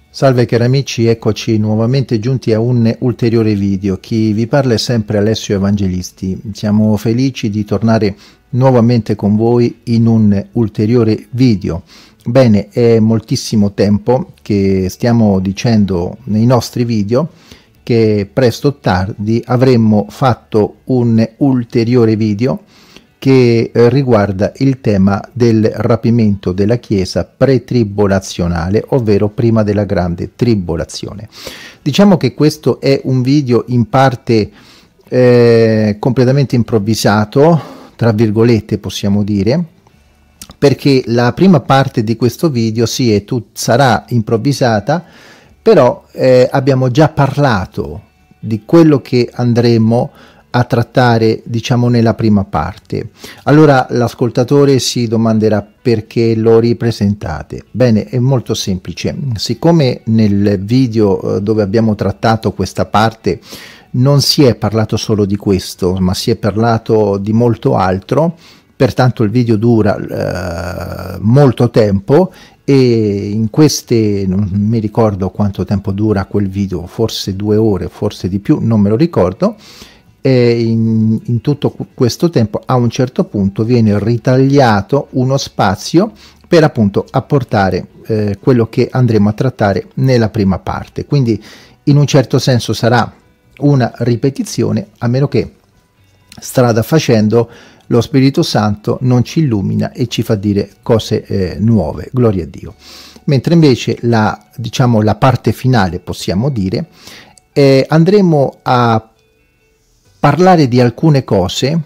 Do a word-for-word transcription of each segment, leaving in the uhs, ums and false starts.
Salve cari amici, eccoci nuovamente giunti a un ulteriore video. Chi vi parla è sempre Alessio Evangelisti. Siamo felici di tornare nuovamente con voi in un ulteriore video. Bene, è moltissimo tempo che stiamo dicendo nei nostri video che presto o tardi avremmo fatto un ulteriore video che riguarda il tema del rapimento della Chiesa pretribolazionale, ovvero prima della grande tribolazione. Diciamo che questo è un video in parte eh, completamente improvvisato, tra virgolette possiamo dire, perché la prima parte di questo video sì, è tut- sarà improvvisata, però eh, abbiamo già parlato di quello che andremo a trattare, diciamo, nella prima parte. Allora l'ascoltatore si domanderà perché lo ripresentate. Bene, è molto semplice. Siccome nel video dove abbiamo trattato questa parte non si è parlato solo di questo, ma si è parlato di molto altro, pertanto il video dura eh, molto tempo e in queste, non mi ricordo quanto tempo dura quel video, forse due ore, forse di più, non me lo ricordo. E in, in tutto questo tempo a un certo punto viene ritagliato uno spazio per appunto apportare eh, quello che andremo a trattare nella prima parte, quindi in un certo senso sarà una ripetizione, a meno che strada facendo lo Spirito Santo non ci illumina e ci fa dire cose eh, nuove, gloria a Dio. Mentre invece la, diciamo, la parte finale, possiamo dire, eh, andremo a parlare di alcune cose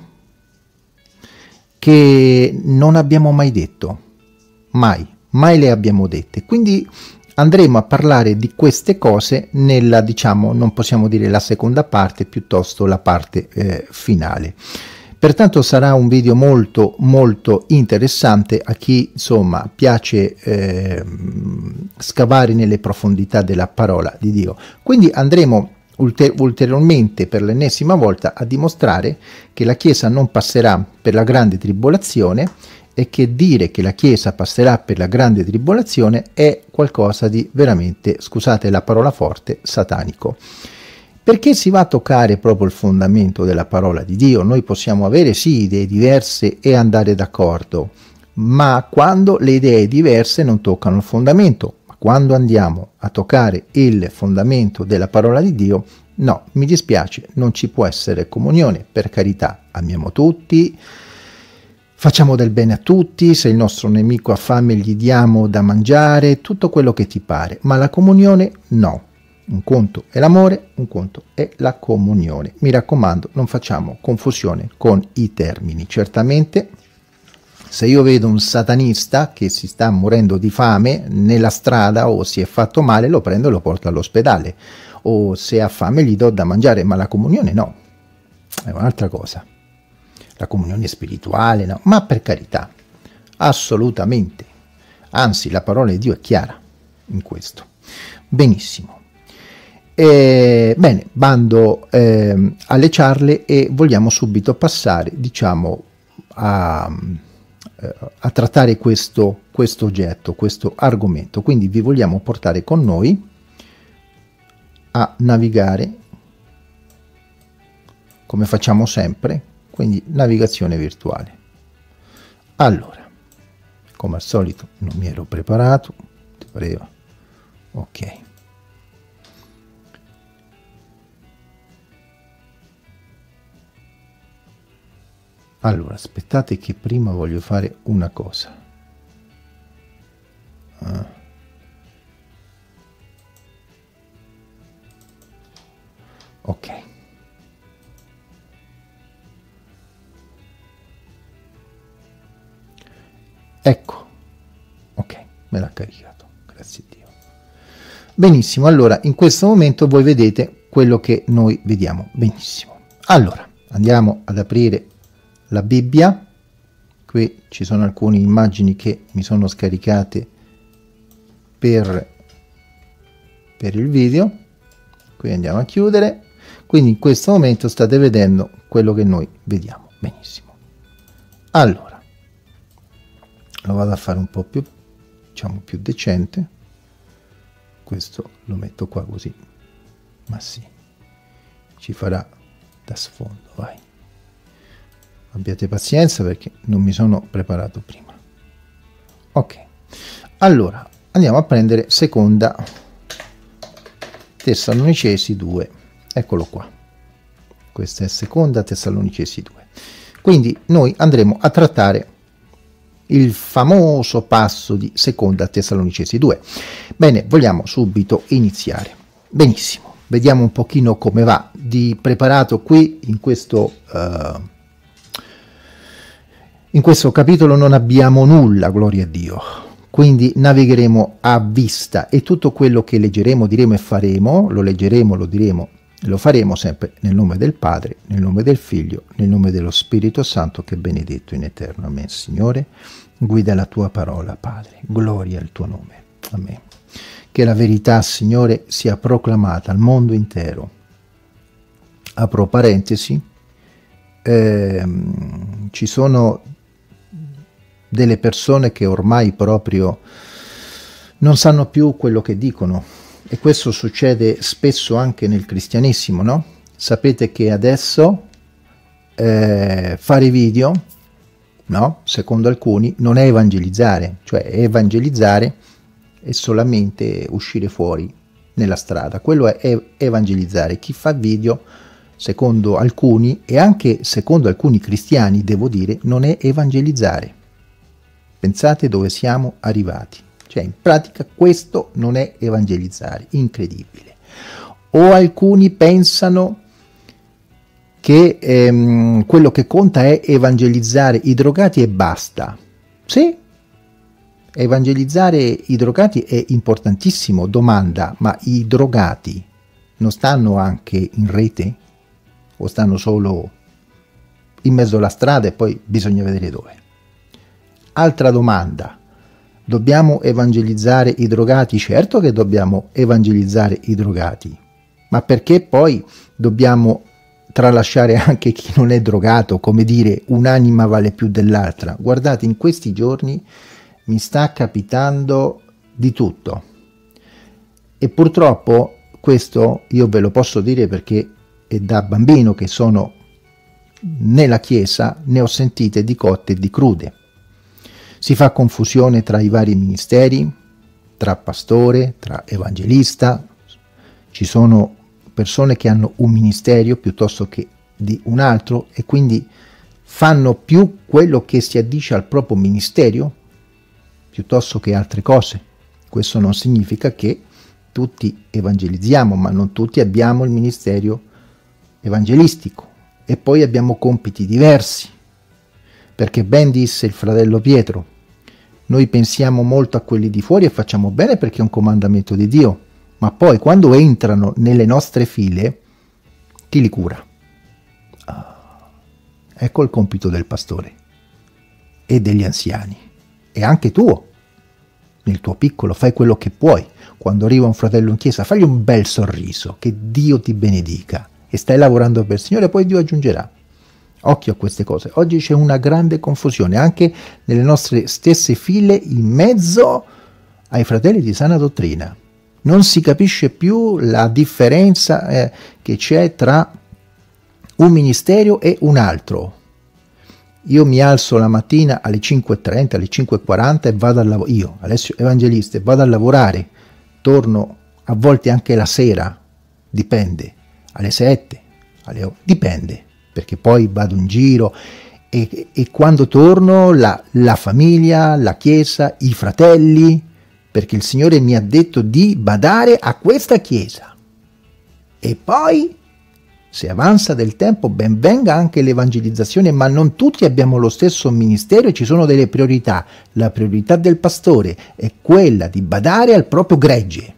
che non abbiamo mai detto, mai, mai le abbiamo dette, quindi andremo a parlare di queste cose nella, diciamo, non possiamo dire la seconda parte, piuttosto la parte eh, finale. Pertanto sarà un video molto molto interessante a chi insomma piace eh, scavare nelle profondità della parola di Dio. Quindi andremo Ulter- ulteriormente per l'ennesima volta a dimostrare che la Chiesa non passerà per la grande tribolazione e che dire che la Chiesa passerà per la grande tribolazione è qualcosa di veramente, scusate la parola forte, satanico. Perché si va a toccare proprio il fondamento della parola di Dio. Noi possiamo avere sì idee diverse e andare d'accordo, ma quando le idee diverse non toccano il fondamento, quando andiamo a toccare il fondamento della parola di Dio, no, mi dispiace, non ci può essere comunione. Per carità, amiamo tutti, facciamo del bene a tutti, se il nostro nemico ha fame gli diamo da mangiare, tutto quello che ti pare, ma la comunione no. Un conto è l'amore, un conto è la comunione. Mi raccomando, non facciamo confusione con i termini. Certamente, se io vedo un satanista che si sta morendo di fame nella strada o si è fatto male, lo prendo e lo porto all'ospedale. O se ha fame gli do da mangiare, ma la comunione no. È un'altra cosa. La comunione spirituale no. Ma per carità, assolutamente. Anzi, la parola di Dio è chiara in questo. Benissimo. E, bene, bando eh, alle ciarle e vogliamo subito passare, diciamo, a... a trattare questo, questo oggetto, questo argomento. Quindi vi vogliamo portare con noi a navigare come facciamo sempre, quindi navigazione virtuale. Allora, come al solito non mi ero preparato, ti pareva? Ok. Allora, aspettate che prima voglio fare una cosa. Ah. Ok. Ecco. Ok, me l'ha caricato. Grazie a Dio. Benissimo, allora in questo momento voi vedete quello che noi vediamo. Benissimo. Allora, andiamo ad aprire la Bibbia. Qui ci sono alcune immagini che mi sono scaricate per, per il video. Qui andiamo a chiudere. Quindi in questo momento state vedendo quello che noi vediamo. Benissimo. Allora, lo vado a fare un po' più, diciamo, più decente. questo lo metto qua così, ma sì, ci farà da sfondo, vai. Abbiate pazienza perché non mi sono preparato prima. Ok, allora andiamo a prendere seconda Tessalonicesi due, eccolo qua, questa è seconda Tessalonicesi due. Quindi noi andremo a trattare il famoso passo di seconda Tessalonicesi due. Bene, vogliamo subito iniziare. Benissimo, vediamo un pochino come va. Di preparato qui in questo uh, in questo capitolo non abbiamo nulla, gloria a Dio, quindi navigheremo a vista e tutto quello che leggeremo, diremo e faremo, lo leggeremo, lo diremo, lo faremo sempre nel nome del Padre, nel nome del Figlio, nel nome dello Spirito Santo, che è benedetto in eterno. Amen. Signore, guida la tua parola, Padre, gloria al tuo nome. Amen. Che la verità, Signore, sia proclamata al mondo intero. Apro parentesi, ehm, ci sono delle persone che ormai proprio non sanno più quello che dicono, e questo succede spesso anche nel cristianesimo, no? Sapete che adesso eh, fare video, no? Secondo alcuni non è evangelizzare, cioè evangelizzare è solamente uscire fuori nella strada, quello è evangelizzare. Chi fa video, secondo alcuni e anche secondo alcuni cristiani, devo dire, non è evangelizzare. Pensate dove siamo arrivati, cioè in pratica questo non è evangelizzare, incredibile. O alcuni pensano che ehm, quello che conta è evangelizzare i drogati e basta. Sì, evangelizzare i drogati è importantissimo, domanda, ma i drogati non stanno anche in rete? O stanno solo in mezzo alla strada e poi bisogna vedere dove? Altra domanda, dobbiamo evangelizzare i drogati? Certo che dobbiamo evangelizzare i drogati, ma perché poi dobbiamo tralasciare anche chi non è drogato, come dire un'anima vale più dell'altra? Guardate, in questi giorni mi sta capitando di tutto e purtroppo questo io ve lo posso dire perché è da bambino che sono nella chiesa, ne ho sentite di cotte e di crude. Si fa confusione tra i vari ministeri, tra pastore, tra evangelista. Ci sono persone che hanno un ministero piuttosto che di un altro e quindi fanno più quello che si addice al proprio ministero piuttosto che altre cose. Questo non significa che tutti evangelizziamo, ma non tutti abbiamo il ministero evangelistico e poi abbiamo compiti diversi, perché ben disse il fratello Pietro, noi pensiamo molto a quelli di fuori e facciamo bene perché è un comandamento di Dio, ma poi quando entrano nelle nostre file, chi li cura? Ah, ecco il compito del pastore e degli anziani, e anche tuo, nel tuo piccolo, fai quello che puoi. Quando arriva un fratello in chiesa, fagli un bel sorriso, che Dio ti benedica, e stai lavorando per il Signore, poi Dio aggiungerà. Occhio a queste cose. Oggi c'è una grande confusione anche nelle nostre stesse file in mezzo ai fratelli di sana dottrina. Non si capisce più la differenza eh, che c'è tra un ministero e un altro. Io mi alzo la mattina alle cinque e trenta, alle cinque e quaranta e vado al lavoro. Io, Alessio Evangelista, vado a lavorare, torno a volte anche la sera, dipende, alle sette, alle otto, dipende. Perché poi vado in giro e, e quando torno la, la famiglia, la chiesa, i fratelli, perché il Signore mi ha detto di badare a questa chiesa. E poi, se avanza del tempo, ben venga anche l'evangelizzazione, ma non tutti abbiamo lo stesso ministero e ci sono delle priorità. La priorità del pastore è quella di badare al proprio gregge.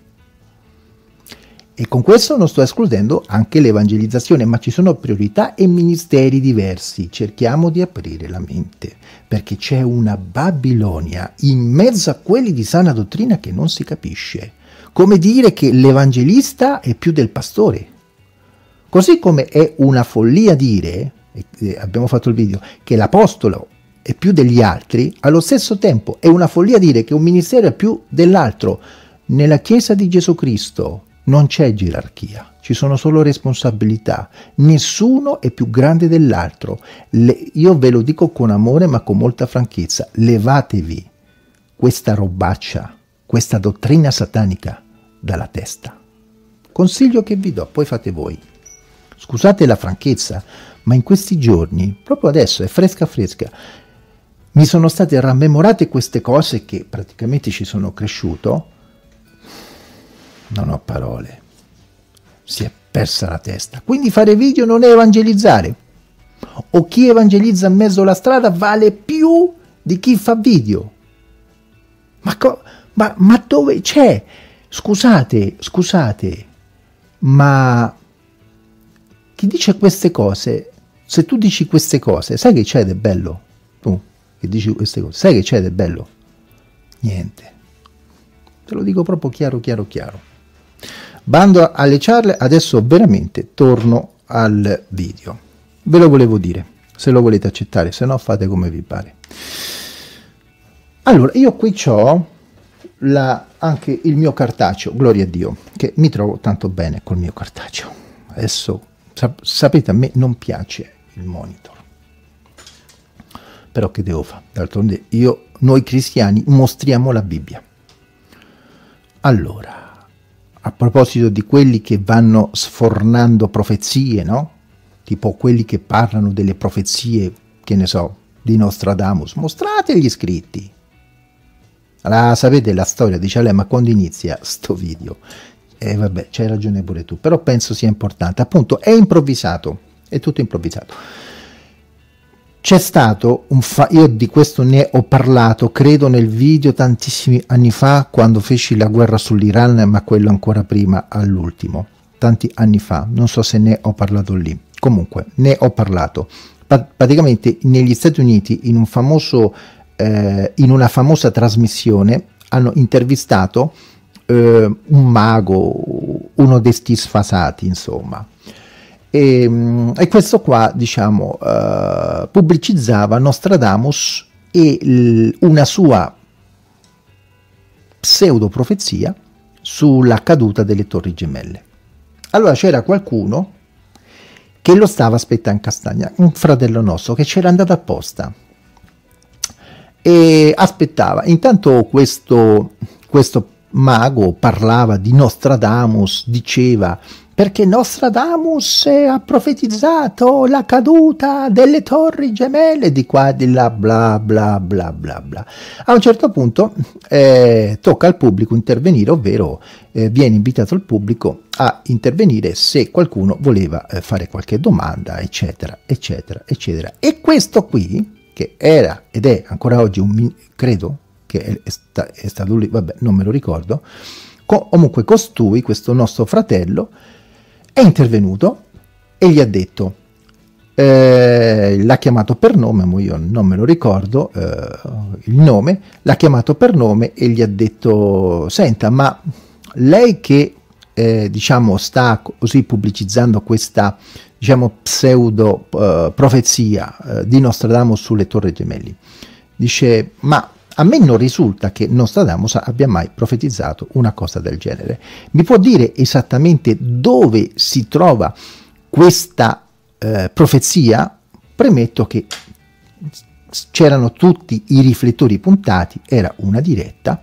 E con questo non sto escludendo anche l'evangelizzazione, ma ci sono priorità e ministeri diversi. Cerchiamo di aprire la mente, perché c'è una Babilonia in mezzo a quelli di sana dottrina che non si capisce. Come dire che l'evangelista è più del pastore. Così come è una follia dire, e abbiamo fatto il video, che l'apostolo è più degli altri, allo stesso tempo è una follia dire che un ministero è più dell'altro. Nella Chiesa di Gesù Cristo non c'è gerarchia, ci sono solo responsabilità, nessuno è più grande dell'altro. Io ve lo dico con amore ma con molta franchezza, levatevi questa robaccia, questa dottrina satanica dalla testa. Consiglio che vi do, poi fate voi. Scusate la franchezza, ma in questi giorni, proprio adesso, è fresca fresca, mi sono state rammemorate queste cose che praticamente ci sono cresciuto. Non ho parole. Si è persa la testa. Quindi fare video non è evangelizzare. O chi evangelizza in mezzo alla strada vale più di chi fa video. Ma, ma, ma dove c'è? Scusate, scusate, ma chi dice queste cose, se tu dici queste cose, sai che c'è del bello? Tu che dici queste cose, sai che c'è del bello? Niente. Te lo dico proprio chiaro, chiaro, chiaro. Bando alle ciarle, adesso veramente torno al video. Ve lo volevo dire, se lo volete accettare, se no fate come vi pare. Allora, io qui ho la, anche il mio cartaceo, gloria a Dio, che mi trovo tanto bene col mio cartaceo. Adesso, sap sapete, a me non piace il monitor. Però che devo fare? D'altronde io, noi cristiani mostriamo la Bibbia. Allora, a proposito di quelli che vanno sfornando profezie, no? Tipo quelli che parlano delle profezie, che ne so, di Nostradamus, mostrate gli scritti. Allora, sapete la storia, dice lei, ma quando inizia sto video? E eh, vabbè, c'hai ragione pure tu, però penso sia importante. Appunto, è improvvisato, è tutto improvvisato. C'è stato un fa io di questo ne ho parlato, credo, nel video tantissimi anni fa, quando feci la guerra sull'Iran, ma quello ancora prima, all'ultimo, tanti anni fa, non so se ne ho parlato lì, comunque ne ho parlato. Pa praticamente negli Stati Uniti, in un famoso, eh, in una famosa trasmissione, hanno intervistato eh, un mago, uno dei sti sfasati, insomma. E, e questo qua, diciamo, uh, pubblicizzava Nostradamus e una sua pseudo profezia sulla caduta delle Torri Gemelle. Allora c'era qualcuno che lo stava aspettando in castagna, un fratello nostro che c'era andato apposta e aspettava. Intanto questo, questo mago parlava di Nostradamus, diceva: perché Nostradamus ha profetizzato la caduta delle Torri Gemelle, di qua e di là, bla bla bla bla bla. A un certo punto eh, tocca al pubblico intervenire, ovvero eh, viene invitato il pubblico a intervenire se qualcuno voleva eh, fare qualche domanda, eccetera, eccetera, eccetera. E questo qui, che era ed è ancora oggi un, credo che è, è, sta, è stato lì, vabbè, non me lo ricordo, co comunque costui, questo nostro fratello, è intervenuto e gli ha detto, eh, l'ha chiamato per nome, ma io non me lo ricordo eh, il nome, l'ha chiamato per nome e gli ha detto: senta, ma lei che eh, diciamo sta così pubblicizzando questa, diciamo, pseudo eh, profezia eh, di Nostradamus sulle Torri Gemelli, dice: ma a me non risulta che Nostradamus abbia mai profetizzato una cosa del genere. Mi può dire esattamente dove si trova questa eh, profezia? Premetto che c'erano tutti i riflettori puntati, era una diretta,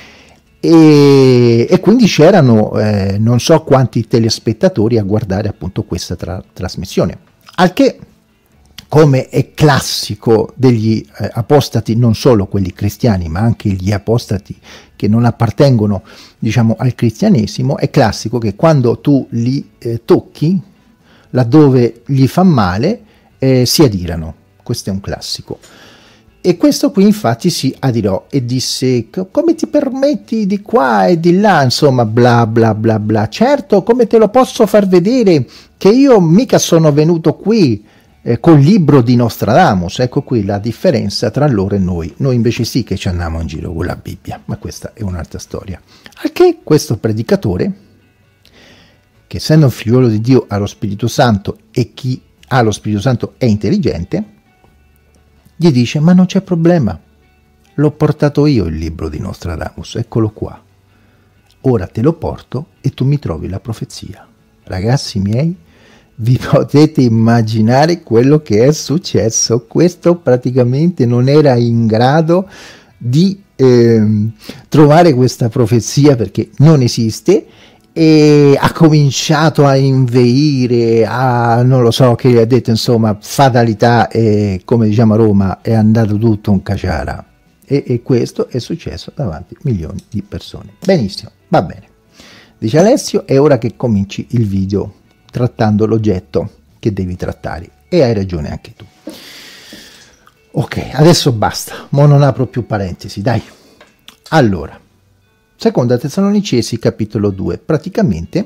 e, e quindi c'erano eh, non so quanti telespettatori a guardare appunto questa tra trasmissione. Al che, come è classico degli eh, apostati, non solo quelli cristiani, ma anche gli apostati che non appartengono, diciamo, al cristianesimo, è classico che quando tu li eh, tocchi, laddove gli fa male, eh, si adirano. Questo è un classico. E questo qui infatti si adirò e disse: come ti permetti di qua e di là, insomma, bla bla bla bla. Certo, come te lo posso far vedere che io mica sono venuto qui Eh, col libro di Nostradamus. Ecco qui la differenza tra loro e noi. Noi invece sì che ci andiamo in giro con la Bibbia, ma questa è un'altra storia. Al che questo predicatore, che essendo un figliolo di Dio ha lo Spirito Santo e chi ha lo Spirito Santo è intelligente, gli dice: ma non c'è problema, l'ho portato io il libro di Nostradamus, eccolo qua. ora te lo porto e tu mi trovi la profezia. Ragazzi miei, vi potete immaginare quello che è successo? Questo praticamente non era in grado di eh, trovare questa profezia perché non esiste, e ha cominciato a inveire, a non lo so che ha detto, insomma, fatalità, e come diciamo a Roma è andato tutto un caciara, e, e questo è successo davanti a milioni di persone. Benissimo, va bene, dice Alessio, è ora che cominci il video trattando l'oggetto che devi trattare, e hai ragione anche tu. Ok, adesso basta, mo non apro più parentesi, dai. Allora, seconda Tessalonicesi capitolo due, praticamente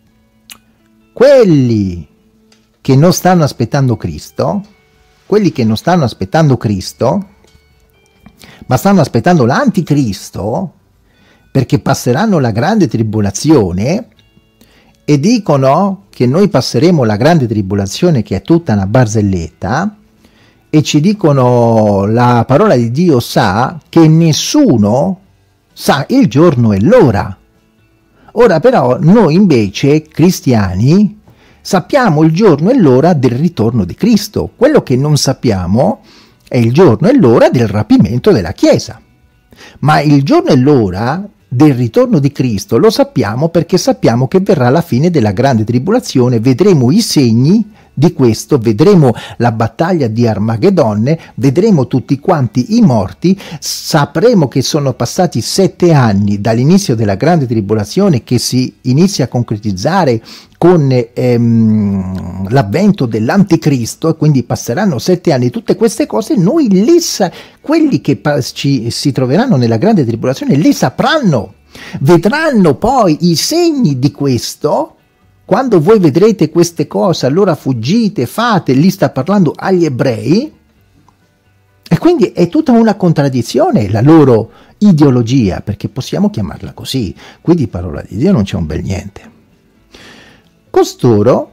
quelli che non stanno aspettando Cristo, quelli che non stanno aspettando Cristo, ma stanno aspettando l'anticristo, perché passeranno la grande tribolazione, e dicono che noi passeremo la grande tribolazione, che è tutta una barzelletta, e ci dicono la parola di Dio sa che nessuno sa il giorno e l'ora. Ora però noi invece cristiani sappiamo il giorno e l'ora del ritorno di Cristo. Quello che non sappiamo è il giorno e l'ora del rapimento della Chiesa. Ma il giorno e l'ora del ritorno di Cristo lo sappiamo perché sappiamo che verrà la fine della grande tribolazione, vedremo i segni di questo, vedremo la battaglia di Armageddon, vedremo tutti quanti i morti, sapremo che sono passati sette anni dall'inizio della grande tribolazione, che si inizia a concretizzare con ehm, l'avvento dell'anticristo, e quindi passeranno sette anni. Tutte queste cose noi le sa- quelli che ci, si troveranno nella grande tribolazione le sapranno, vedranno poi i segni di questo. Quando voi vedrete queste cose, allora fuggite, fate, lì sta parlando agli ebrei, e quindi è tutta una contraddizione la loro ideologia, perché possiamo chiamarla così, qui di parola di Dio non c'è un bel niente. Costoro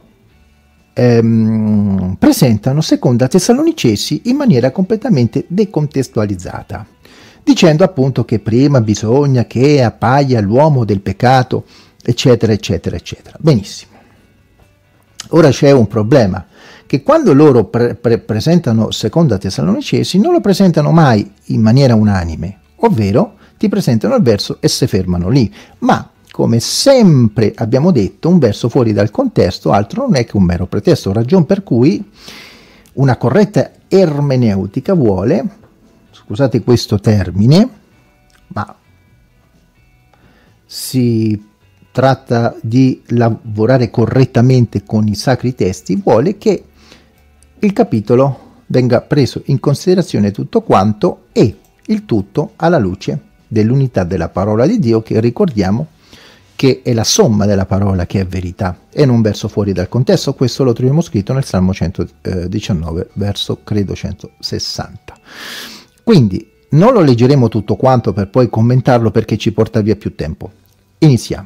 ehm, presentano seconda Tessalonicesi in maniera completamente decontestualizzata, dicendo appunto che prima bisogna che appaia l'uomo del peccato, eccetera eccetera eccetera. Benissimo. Ora c'è un problema, che quando loro pre pre presentano seconda Tessalonicesi non lo presentano mai in maniera unanime, ovvero ti presentano il verso e si fermano lì, ma come sempre abbiamo detto, un verso fuori dal contesto altro non è che un mero pretesto, ragion per cui una corretta ermeneutica vuole, scusate questo termine, ma si tratta di lavorare correttamente con i sacri testi, vuole che il capitolo venga preso in considerazione tutto quanto, e il tutto alla luce dell'unità della parola di Dio, che ricordiamo che è la somma della parola che è verità, e non un verso fuori dal contesto. Questo lo troviamo scritto nel Salmo centodiciannove, verso credo centosessanta. Quindi non lo leggeremo tutto quanto per poi commentarlo, perché ci porta via più tempo. Iniziamo.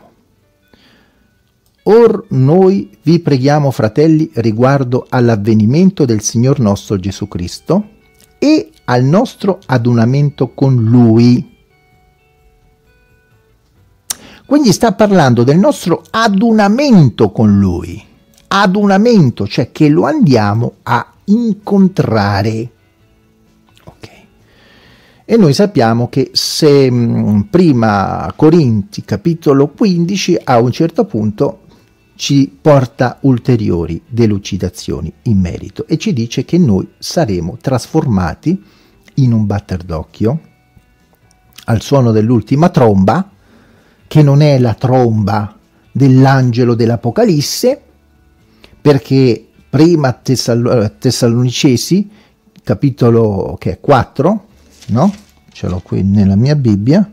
Or noi vi preghiamo, fratelli, riguardo all'avvenimento del Signor nostro Gesù Cristo e al nostro adunamento con Lui. Quindi sta parlando del nostro adunamento con Lui. Adunamento, cioè che lo andiamo a incontrare. Ok. E noi sappiamo che se mh, prima Corinzi capitolo quindici a un certo punto ci porta ulteriori delucidazioni in merito e ci dice che noi saremo trasformati in un batter d'occhio al suono dell'ultima tromba, che non è la tromba dell'angelo dell'Apocalisse, perché prima Tessal- Tessalonicesi capitolo che è quattro, no? Ce l'ho qui nella mia Bibbia.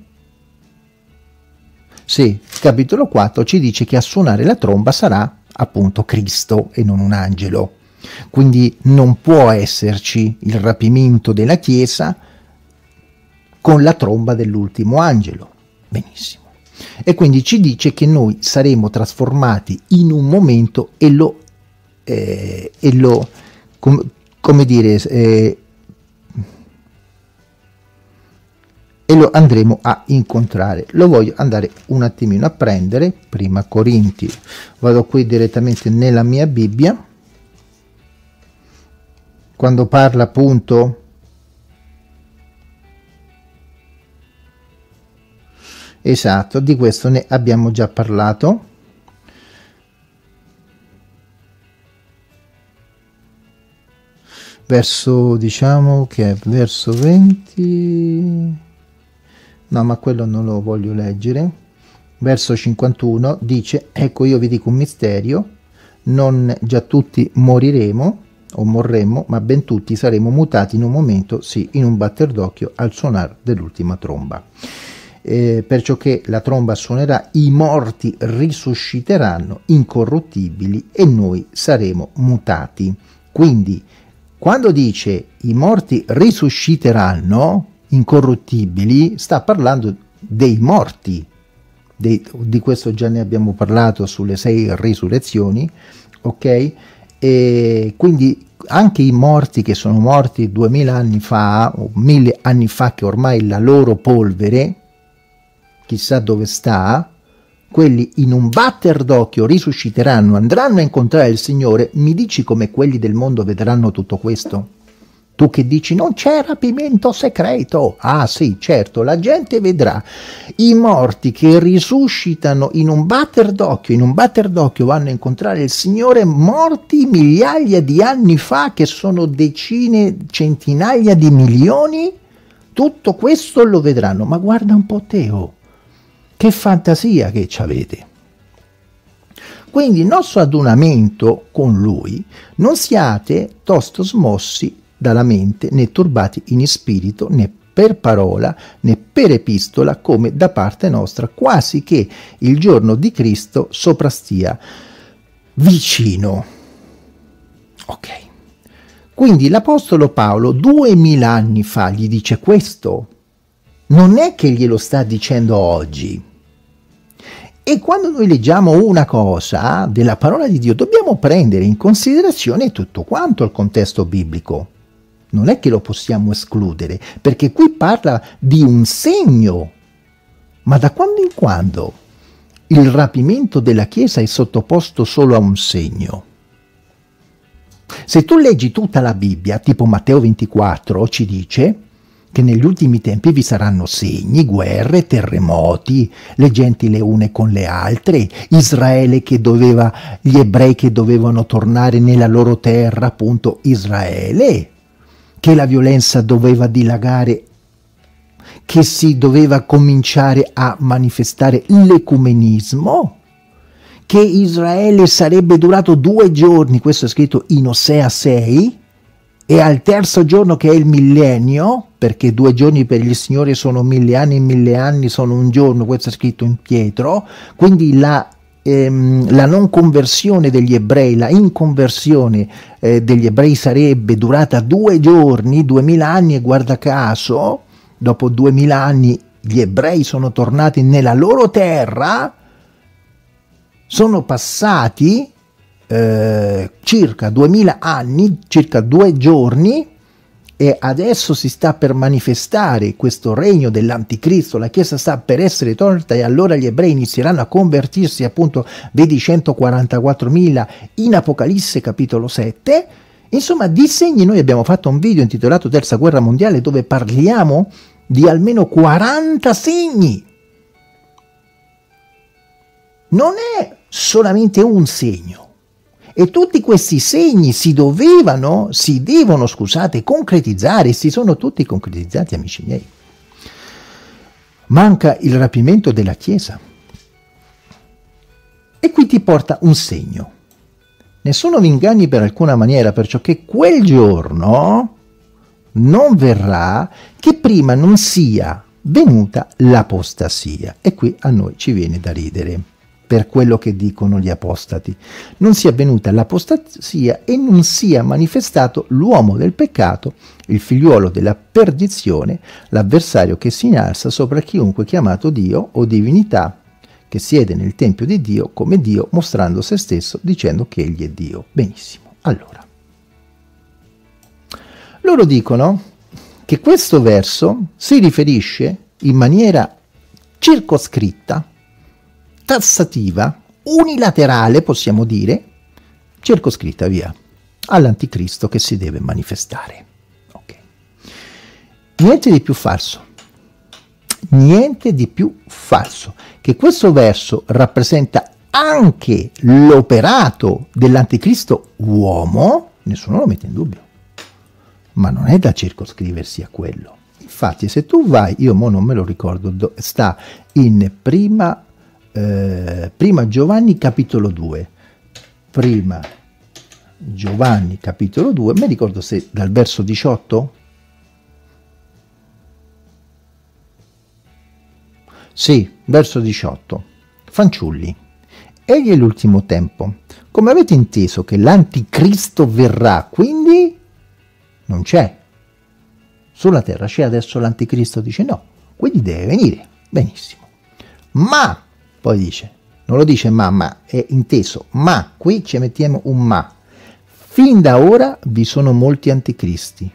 Sì, capitolo quattro ci dice che a suonare la tromba sarà appunto Cristo e non un angelo. Quindi non può esserci il rapimento della Chiesa con la tromba dell'ultimo angelo. Benissimo. E quindi ci dice che noi saremo trasformati in un momento e lo, eh, e lo com, come dire, eh, e lo andremo a incontrare. Lo voglio andare un attimino a prendere. Prima Corinti, vado qui direttamente nella mia Bibbia, quando parla appunto esatto di questo, ne abbiamo già parlato. Verso, diciamo che è verso venti, no, ma quello non lo voglio leggere. Verso cinquantuno dice: ecco, io vi dico un misterio, non già tutti moriremo o morremmo, ma ben tutti saremo mutati in un momento, sì, in un batter d'occhio, al suonar dell'ultima tromba. Eh, perciò che la tromba suonerà, i morti risusciteranno incorruttibili e noi saremo mutati. Quindi quando dice i morti risusciteranno incorruttibili, sta parlando dei morti. Dei, di questo già ne abbiamo parlato sulle sei risurrezioni, ok? E quindi anche i morti che sono morti duemila anni fa o mille anni fa, che ormai la loro polvere chissà dove sta, quelli in un batter d'occhio risusciteranno, andranno a incontrare il Signore. Mi dici come quelli del mondo vedranno tutto questo? Tu che dici non c'è rapimento segreto. Ah sì, certo, la gente vedrà i morti che risuscitano in un batter d'occhio, in un batter d'occhio vanno a incontrare il Signore, morti migliaia di anni fa, che sono decine, centinaia di milioni. Tutto questo lo vedranno. Ma guarda un po' Teo, che fantasia che ci avete. Quindi il nostro adunamento con lui, non siate tosto smossi dalla mente, né turbati in spirito, né per parola, né per epistola, come da parte nostra, quasi che il giorno di Cristo soprastia vicino. Ok. Quindi l'Apostolo Paolo duemila anni fa gli dice questo. Non è che glielo sta dicendo oggi. E quando noi leggiamo una cosa della parola di Dio, dobbiamo prendere in considerazione tutto quanto il contesto biblico. Non è che lo possiamo escludere, perché qui parla di un segno. Ma da quando in quando il rapimento della Chiesa è sottoposto solo a un segno? Se tu leggi tutta la Bibbia, tipo Matteo ventiquattro, ci dice che negli ultimi tempi vi saranno segni, guerre, terremoti, le genti le une con le altre, Israele che doveva, gli ebrei che dovevano tornare nella loro terra, appunto Israele, che la violenza doveva dilagare, che si doveva cominciare a manifestare l'ecumenismo, che Israele sarebbe durato due giorni, questo è scritto in Osea sei, e al terzo giorno, che è il millennio, perché due giorni per il Signore sono mille anni, mille anni sono un giorno, questo è scritto in Pietro, quindi la, ehm, la non conversione degli ebrei, la inconversione eh, degli ebrei sarebbe durata due giorni, duemila anni, e guarda caso, dopo duemila anni gli ebrei sono tornati nella loro terra, sono passati Eh, circa duemila anni, circa due giorni, e adesso si sta per manifestare questo regno dell'anticristo, la Chiesa sta per essere tolta, e allora gli ebrei inizieranno a convertirsi, appunto, vedi centoquarantaquattromila in Apocalisse capitolo sette. Insomma, di segni noi abbiamo fatto un video intitolato Terza Guerra Mondiale, dove parliamo di almeno quaranta segni. Non è solamente un segno. E tutti questi segni si dovevano, si devono, scusate, concretizzare, si sono tutti concretizzati, amici miei. Manca il rapimento della Chiesa. E qui ti porta un segno. Nessuno vi inganni per alcuna maniera, perciò che quel giorno non verrà che prima non sia venuta l'apostasia. E qui a noi ci viene da ridere, per quello che dicono gli apostati. Non sia venuta l'apostasia e non sia manifestato l'uomo del peccato, il figliuolo della perdizione, l'avversario che si innalza sopra chiunque chiamato Dio o divinità, che siede nel tempio di Dio come Dio, mostrando se stesso, dicendo che egli è Dio. Benissimo. Allora, loro dicono che questo verso si riferisce in maniera circoscritta, tassativa, unilaterale, possiamo dire, circoscritta via, all'anticristo che si deve manifestare. Okay. Niente di più falso, niente di più falso, che questo verso rappresenta anche l'operato dell'anticristo uomo, nessuno lo mette in dubbio, ma non è da circoscriversi a quello. Infatti se tu vai, io mo non me lo ricordo, sta in prima, eh, prima Giovanni capitolo due, prima Giovanni capitolo due, mi ricordo se dal verso diciotto? Sì, verso diciotto. Fanciulli, egli è l'ultimo tempo. Come avete inteso che l'anticristo verrà, quindi non c'è. Sulla terra c'è adesso l'anticristo, dice no, quindi deve venire. Benissimo. Ma, poi dice, non lo dice ma, ma è inteso, ma, qui ci mettiamo un ma. Fin da ora vi sono molti anticristi.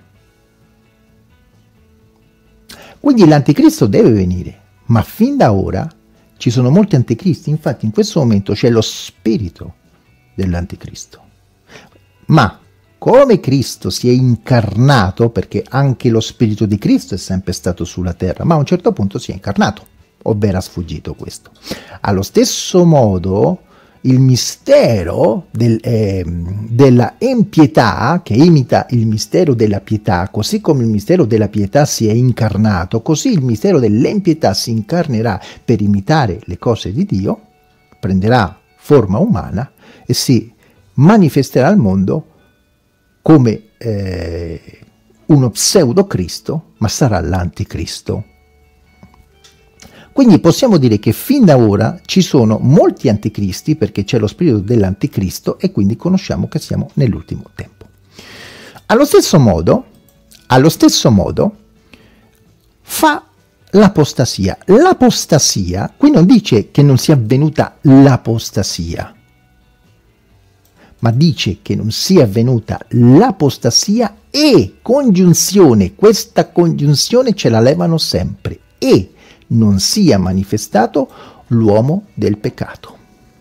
Quindi l'anticristo deve venire, ma fin da ora ci sono molti anticristi. Infatti in questo momento c'è lo spirito dell'anticristo. Ma come Cristo si è incarnato, perché anche lo spirito di Cristo è sempre stato sulla terra, ma a un certo punto si è incarnato, o era sfuggito questo. Allo stesso modo il mistero del, eh, della empietà, che imita il mistero della pietà, così come il mistero della pietà si è incarnato, così il mistero dell'empietà si incarnerà per imitare le cose di Dio, prenderà forma umana e si manifesterà al mondo come eh, uno pseudo Cristo, ma sarà l'anticristo. Quindi possiamo dire che fin da ora ci sono molti anticristi, perché c'è lo spirito dell'anticristo, e quindi conosciamo che siamo nell'ultimo tempo. Allo stesso modo, allo stesso modo fa l'apostasia. L'apostasia, qui non dice che non sia avvenuta l'apostasia, ma dice che non sia avvenuta l'apostasia e congiunzione, questa congiunzione ce la levano sempre, e non sia manifestato l'uomo del peccato.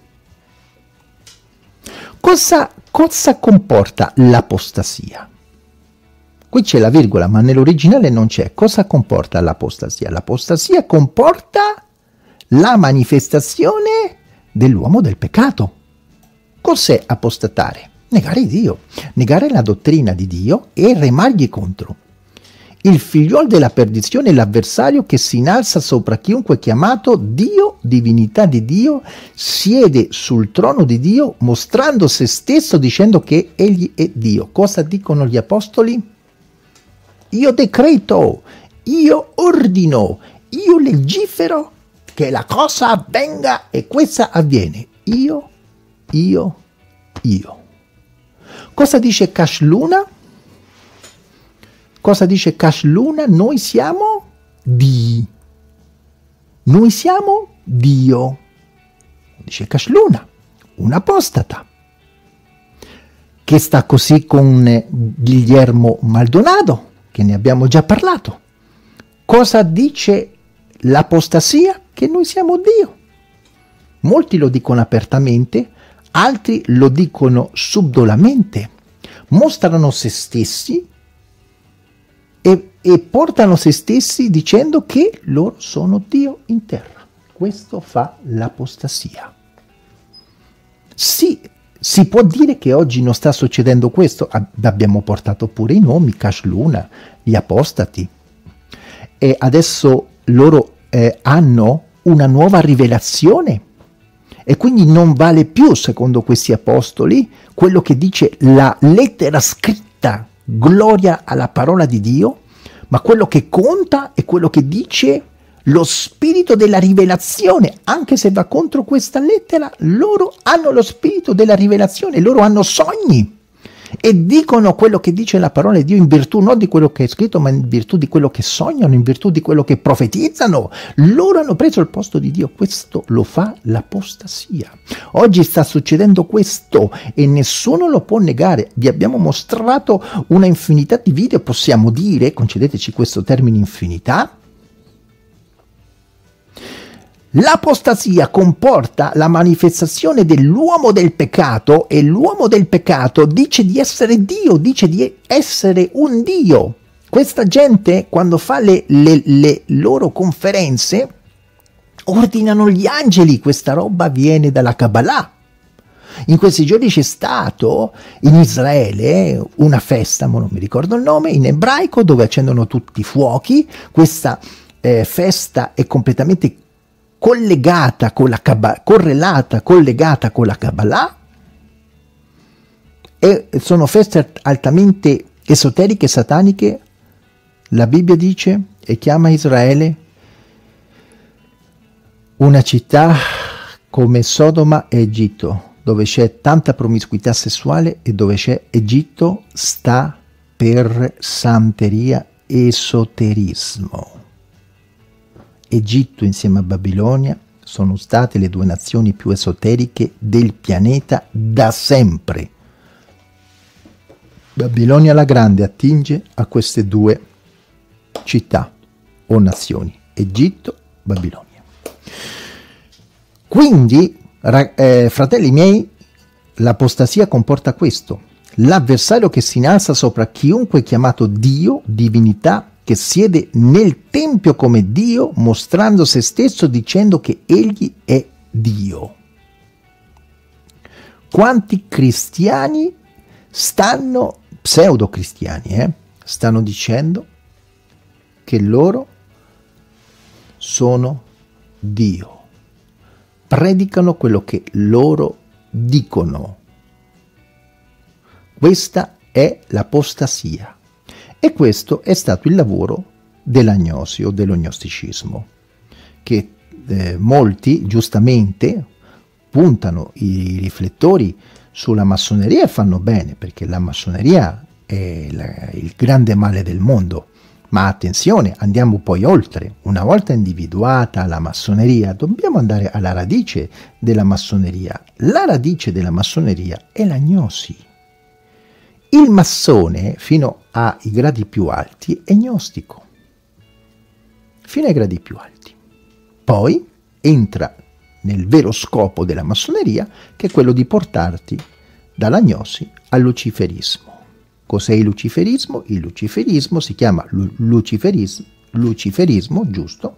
Cosa, cosa comporta l'apostasia? Qui c'è la virgola, ma nell'originale non c'è. Cosa comporta l'apostasia? L'apostasia comporta la manifestazione dell'uomo del peccato. Cos'è apostatare? Negare Dio, negare la dottrina di Dio e remargli contro. Il figliuolo della perdizione è l'avversario che si innalza sopra chiunque chiamato Dio, divinità di Dio, siede sul trono di Dio, mostrando se stesso, dicendo che egli è Dio. Cosa dicono gli apostoli? Io decreto, io ordino, io legifero che la cosa avvenga, e questa avviene. Io, io, io. Cosa dice Cash Luna? Cosa dice Cash Luna? Noi siamo Dio. Noi siamo Dio. Dice Cash Luna, un apostata, che sta così con Guillermo Maldonado, che ne abbiamo già parlato. Cosa dice l'apostasia? Che noi siamo Dio. Molti lo dicono apertamente, altri lo dicono subdolamente, mostrano se stessi e, e portano se stessi dicendo che loro sono Dio in terra. Questo fa l'apostasia. Sì, si può dire che oggi non sta succedendo questo. Abbiamo portato pure i nomi, Cash Luna, gli apostati, e adesso loro eh, hanno una nuova rivelazione, e quindi non vale più, secondo questi apostoli, quello che dice la lettera scritta, gloria alla parola di Dio, ma quello che conta è quello che dice lo spirito della rivelazione. Anche se va contro questa lettera, loro hanno lo spirito della rivelazione, loro hanno sogni e dicono quello che dice la parola di Dio, in virtù non di quello che è scritto, ma in virtù di quello che sognano, in virtù di quello che profetizzano. Loro hanno preso il posto di Dio. Questo lo fa l'apostasia. Oggi sta succedendo questo e nessuno lo può negare. Vi abbiamo mostrato una infinità di video, possiamo dire, concedeteci questo termine infinità, L'apostasia comporta la manifestazione dell'uomo del peccato e l'uomo del peccato dice di essere Dio, dice di essere un Dio. Questa gente, quando fa le, le, le loro conferenze, ordinano gli angeli, questa roba viene dalla Kabbalah. In questi giorni c'è stato in Israele una festa, ma non mi ricordo il nome, in ebraico, dove accendono tutti i fuochi. Questa eh, festa è completamente collegata con la Kabbalah, correlata, collegata con la Kabbalah, e sono feste altamente esoteriche e sataniche. La Bibbia dice e chiama Israele una città come Sodoma e Egitto, dove c'è tanta promiscuità sessuale e dove c'è Egitto sta per santeria, esoterismo. Egitto insieme a Babilonia sono state le due nazioni più esoteriche del pianeta da sempre. Babilonia la Grande attinge a queste due città o nazioni, Egitto, Babilonia. Quindi, eh, fratelli miei, l'apostasia comporta questo: l'avversario che si innalza sopra chiunque chiamato Dio, divinità, che siede nel tempio come Dio, mostrando se stesso, dicendo che egli è Dio. Quanti cristiani stanno, pseudo cristiani, eh, stanno dicendo che loro sono Dio, predicano quello che loro dicono. Questa è l'apostasia. E questo è stato il lavoro dell'agnosi o dell'ognosticismo, che eh, molti giustamente puntano i riflettori sulla massoneria e fanno bene, perché la massoneria è la, il grande male del mondo. Ma attenzione, andiamo poi oltre. Una volta individuata la massoneria, dobbiamo andare alla radice della massoneria. La radice della massoneria è l'agnosi. Il massone, fino ai gradi più alti, è gnostico. Fino ai gradi più alti. Poi entra nel vero scopo della massoneria, che è quello di portarti dall'agnosi al luciferismo. Cos'è il luciferismo? Il luciferismo si chiama lu luciferismo, luciferismo, giusto?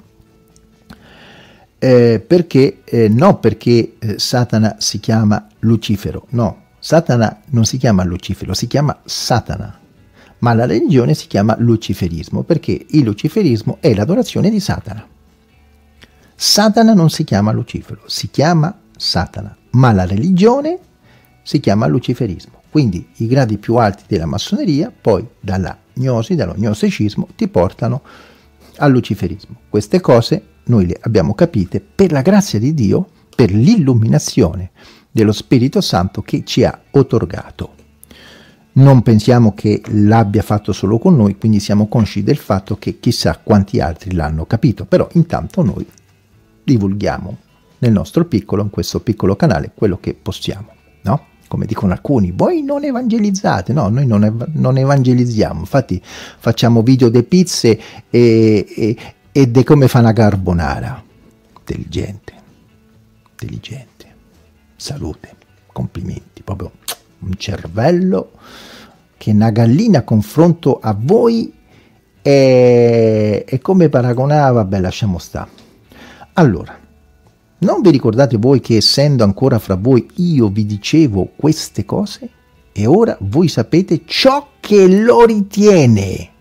Eh, perché, eh, no perché eh, Satana si chiama Lucifero, no. Satana non si chiama Lucifero, si chiama Satana, ma la religione si chiama luciferismo, perché il luciferismo è l'adorazione di Satana. Satana non si chiama Lucifero, si chiama Satana, ma la religione si chiama luciferismo. Quindi i gradi più alti della massoneria, poi dalla gnosi, dallo gnosticismo, ti portano al luciferismo. Queste cose noi le abbiamo capite per la grazia di Dio, per l'illuminazione dello Spirito Santo che ci ha otorgato. Non pensiamo che l'abbia fatto solo con noi, quindi siamo consci del fatto che chissà quanti altri l'hanno capito, però intanto noi divulghiamo nel nostro piccolo, in questo piccolo canale, quello che possiamo, no? Come dicono alcuni, voi non evangelizzate, no, noi non, ev non evangelizziamo, infatti facciamo video de pizze e, e, e de come fa una carbonara. Intelligente, intelligente. Salute, complimenti, proprio un cervello che una gallina a confronto a voi è, è come paragonava, vabbè lasciamo stare. Allora, non vi ricordate voi che essendo ancora fra voi io vi dicevo queste cose? E ora voi sapete ciò che lo ritiene.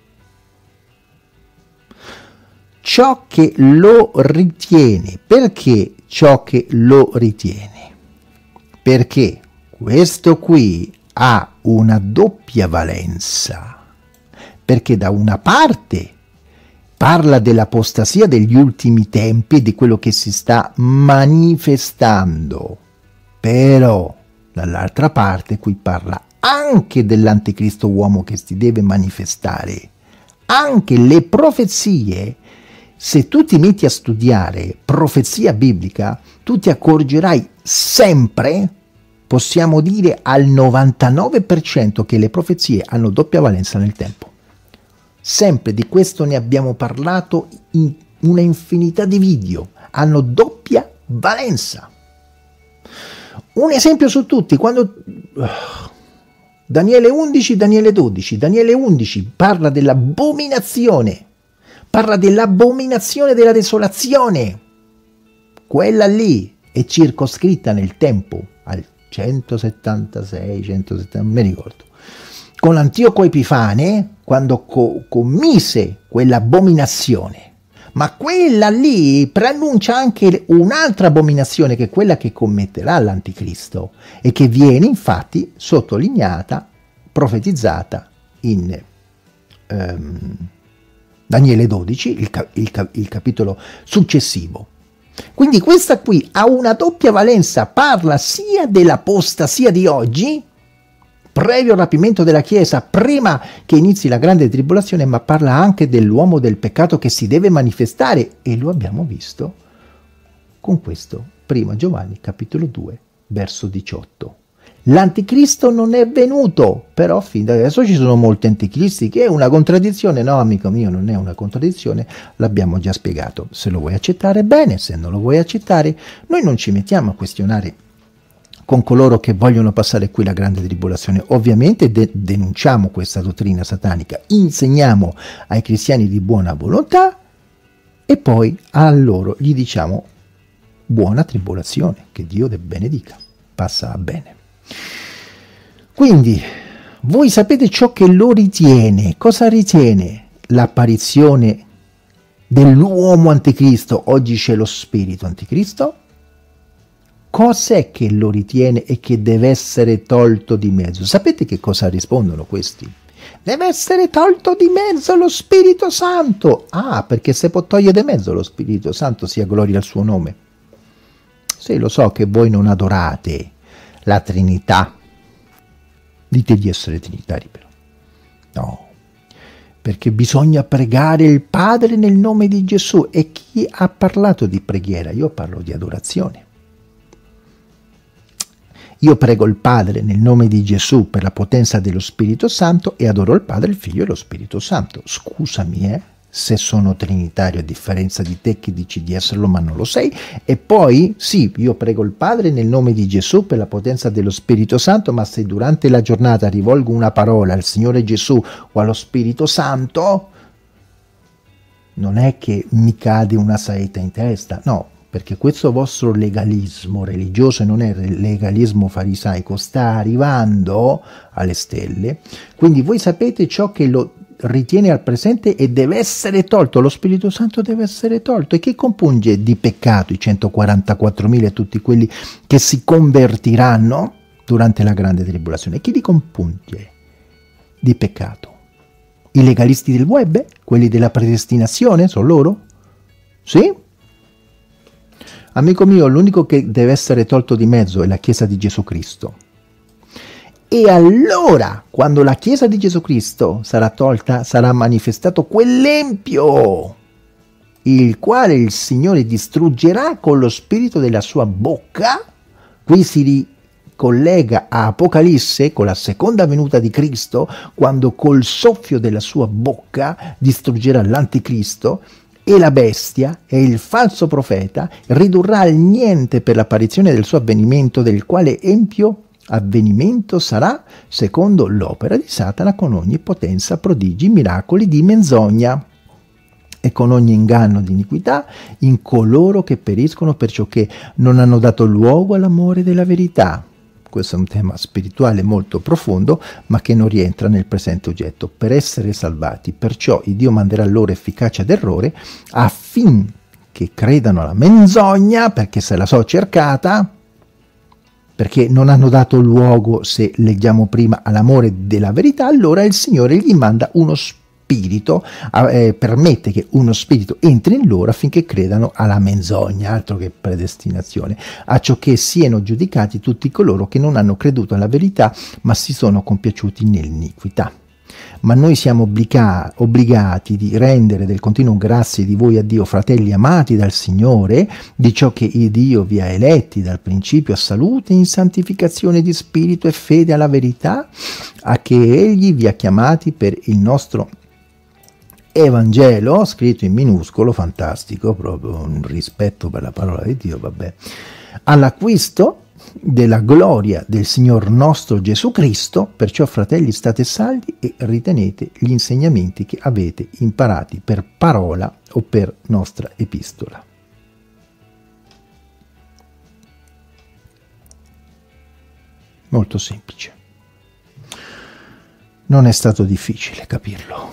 Ciò che lo ritiene. Perché ciò che lo ritiene? Perché questo qui ha una doppia valenza, perché da una parte parla dell'apostasia degli ultimi tempi e di quello che si sta manifestando, però dall'altra parte qui parla anche dell'anticristo uomo che si deve manifestare, anche le profezie. Se tu ti metti a studiare profezia biblica, tu ti accorgerai sempre, possiamo dire al novantanove per cento, che le profezie hanno doppia valenza nel tempo. Sempre di questo ne abbiamo parlato in una infinità di video, hanno doppia valenza. Un esempio su tutti, quando Daniele undici, Daniele dodici, Daniele undici parla dell'abominazione, parla dell'abominazione della desolazione, quella lì è circoscritta nel tempo al centosettantasei, centosettanta, non mi ricordo, con Antioco Epifane, quando co commise quell'abominazione. Ma quella lì preannuncia anche un'altra abominazione, che è quella che commetterà l'Anticristo e che viene infatti sottolineata, profetizzata in um, Daniele dodici, il, ca il, ca il capitolo successivo. Quindi questa qui ha una doppia valenza, parla sia dell'apostasia di oggi, previo rapimento della Chiesa, prima che inizi la grande tribolazione, ma parla anche dell'uomo del peccato che si deve manifestare, e lo abbiamo visto con questo, prima Giovanni capitolo due, verso diciotto. L'anticristo non è venuto, però fin da adesso ci sono molti anticristi, che è una contraddizione. No, amico mio, non è una contraddizione, l'abbiamo già spiegato. Se lo vuoi accettare, bene, se non lo vuoi accettare, noi non ci mettiamo a questionare con coloro che vogliono passare qui la grande tribolazione. Ovviamente de denunciamo questa dottrina satanica, insegniamo ai cristiani di buona volontà e poi a loro gli diciamo buona tribolazione, che Dio te benedica, passa bene. Quindi voi sapete ciò che lo ritiene. Cosa ritiene? L'apparizione dell'uomo anticristo. Oggi c'è lo spirito anticristo. Cos'è che lo ritiene e che deve essere tolto di mezzo? Sapete che cosa rispondono questi? Deve essere tolto di mezzo lo Spirito Santo. Ah, perché se può togliere di mezzo lo Spirito Santo, sia gloria al suo nome. Sì, lo so che voi non adorate la Trinità. Dite di essere trinitari però. No, perché bisogna pregare il Padre nel nome di Gesù. E chi ha parlato di preghiera? Io parlo di adorazione. Io prego il Padre nel nome di Gesù per la potenza dello Spirito Santo e adoro il Padre, il Figlio e lo Spirito Santo. Scusami, eh, se sono trinitario, a differenza di te che dici di esserlo ma non lo sei. E poi, sì, io prego il Padre nel nome di Gesù per la potenza dello Spirito Santo, ma se durante la giornata rivolgo una parola al Signore Gesù o allo Spirito Santo, non è che mi cade una saetta in testa, no. Perché questo vostro legalismo religioso, e non è il legalismo farisaico, sta arrivando alle stelle. Quindi voi sapete ciò che lo ritiene al presente e deve essere tolto. Lo Spirito Santo deve essere tolto. E che compunge di peccato i centoquarantaquattromila e tutti quelli che si convertiranno durante la grande tribolazione? E chi li compunge di peccato? I legalisti del web? Quelli della predestinazione? Sono loro? Sì? Amico mio, l'unico che deve essere tolto di mezzo è la Chiesa di Gesù Cristo. E allora, quando la Chiesa di Gesù Cristo sarà tolta, sarà manifestato quell'empio, il quale il Signore distruggerà con lo spirito della sua bocca. Qui si ricollega a Apocalisse, con la seconda venuta di Cristo, quando col soffio della sua bocca distruggerà l'anticristo, e la bestia e il falso profeta, ridurrà al niente per l'apparizione del suo avvenimento, del quale empio avvenimento sarà secondo l'opera di Satana, con ogni potenza, prodigi, miracoli di menzogna e con ogni inganno di iniquità in coloro che periscono, perciò che non hanno dato luogo all'amore della verità. Questo è un tema spirituale molto profondo, ma che non rientra nel presente oggetto. Per essere salvati, perciò il Dio manderà loro efficacia d'errore, affinché credano alla menzogna, perché se la so cercata, perché non hanno dato luogo, se leggiamo prima, all'amore della verità. Allora il Signore gli manda uno spirito, eh, permette che uno spirito entri in loro affinché credano alla menzogna, altro che predestinazione, a ciò che siano giudicati tutti coloro che non hanno creduto alla verità, ma si sono compiaciuti nell'iniquità. Ma noi siamo obbliga obbligati di rendere del continuo grazie di voi a Dio, fratelli amati dal Signore, di ciò che il Dio vi ha eletti dal principio a salute, in santificazione di spirito e fede alla verità, a che Egli vi ha chiamati per il nostro Evangelo, scritto in minuscolo, fantastico, proprio un rispetto per la parola di Dio, vabbè, all'acquisto della gloria del Signor nostro Gesù Cristo. Perciò, fratelli, state saldi e ritenete gli insegnamenti che avete imparati per parola o per nostra epistola. Molto semplice. Non è stato difficile capirlo.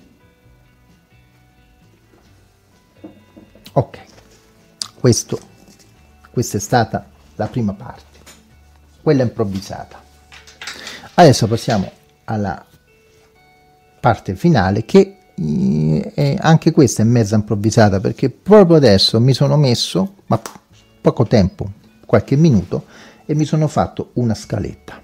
Ok, questo, questa è stata la prima parte, quella improvvisata. Adesso passiamo alla parte finale, che eh, anche questa è mezza improvvisata, perché proprio adesso mi sono messo, ma poco tempo, qualche minuto, e mi sono fatto una scaletta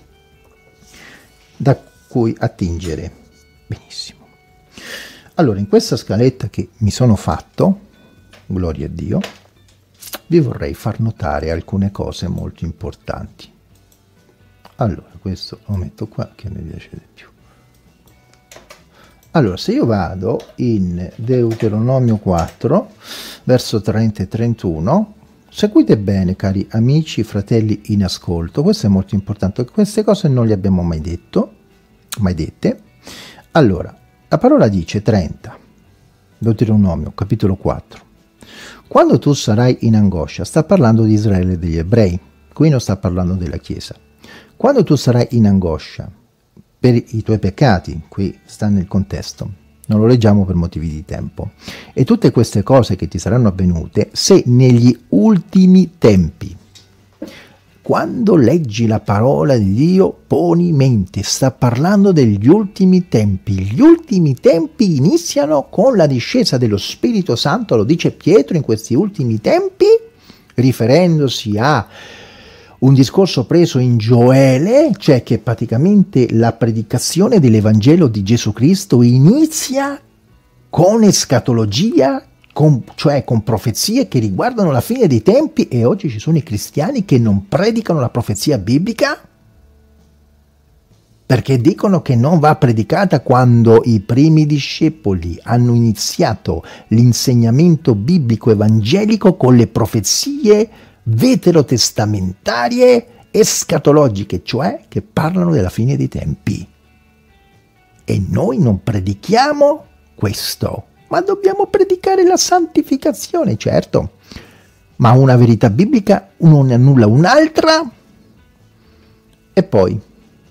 da cui attingere. Benissimo. Allora, in questa scaletta che mi sono fatto, gloria a Dio, vi vorrei far notare alcune cose molto importanti. Allora, questo lo metto qua, che mi piace di più. Allora, se io vado in Deuteronomio quattro, verso trenta e trentuno, seguite bene, cari amici, fratelli in ascolto, questo è molto importante, queste cose non le abbiamo mai detto, mai dette. Allora, la parola dice trenta, Deuteronomio, capitolo quattro. Quando tu sarai in angoscia, sta parlando di Israele e degli ebrei, qui non sta parlando della Chiesa. Quando tu sarai in angoscia per i tuoi peccati, qui sta nel contesto, non lo leggiamo per motivi di tempo, e tutte queste cose che ti saranno avvenute, se negli ultimi tempi, quando leggi la parola di Dio, poni mente, sta parlando degli ultimi tempi. Gli ultimi tempi iniziano con la discesa dello Spirito Santo, lo dice Pietro in questi ultimi tempi, riferendosi a un discorso preso in Gioele, cioè che praticamente la predicazione dell'Evangelo di Gesù Cristo inizia con escatologia, con, cioè con profezie che riguardano la fine dei tempi, e oggi ci sono i cristiani che non predicano la profezia biblica perché dicono che non va predicata, quando i primi discepoli hanno iniziato l'insegnamento biblico evangelico con le profezie veterotestamentarie escatologiche, cioè che parlano della fine dei tempi. E noi non predichiamo questo, ma dobbiamo predicare la santificazione, certo, ma una verità biblica non ne annulla un'altra. E poi,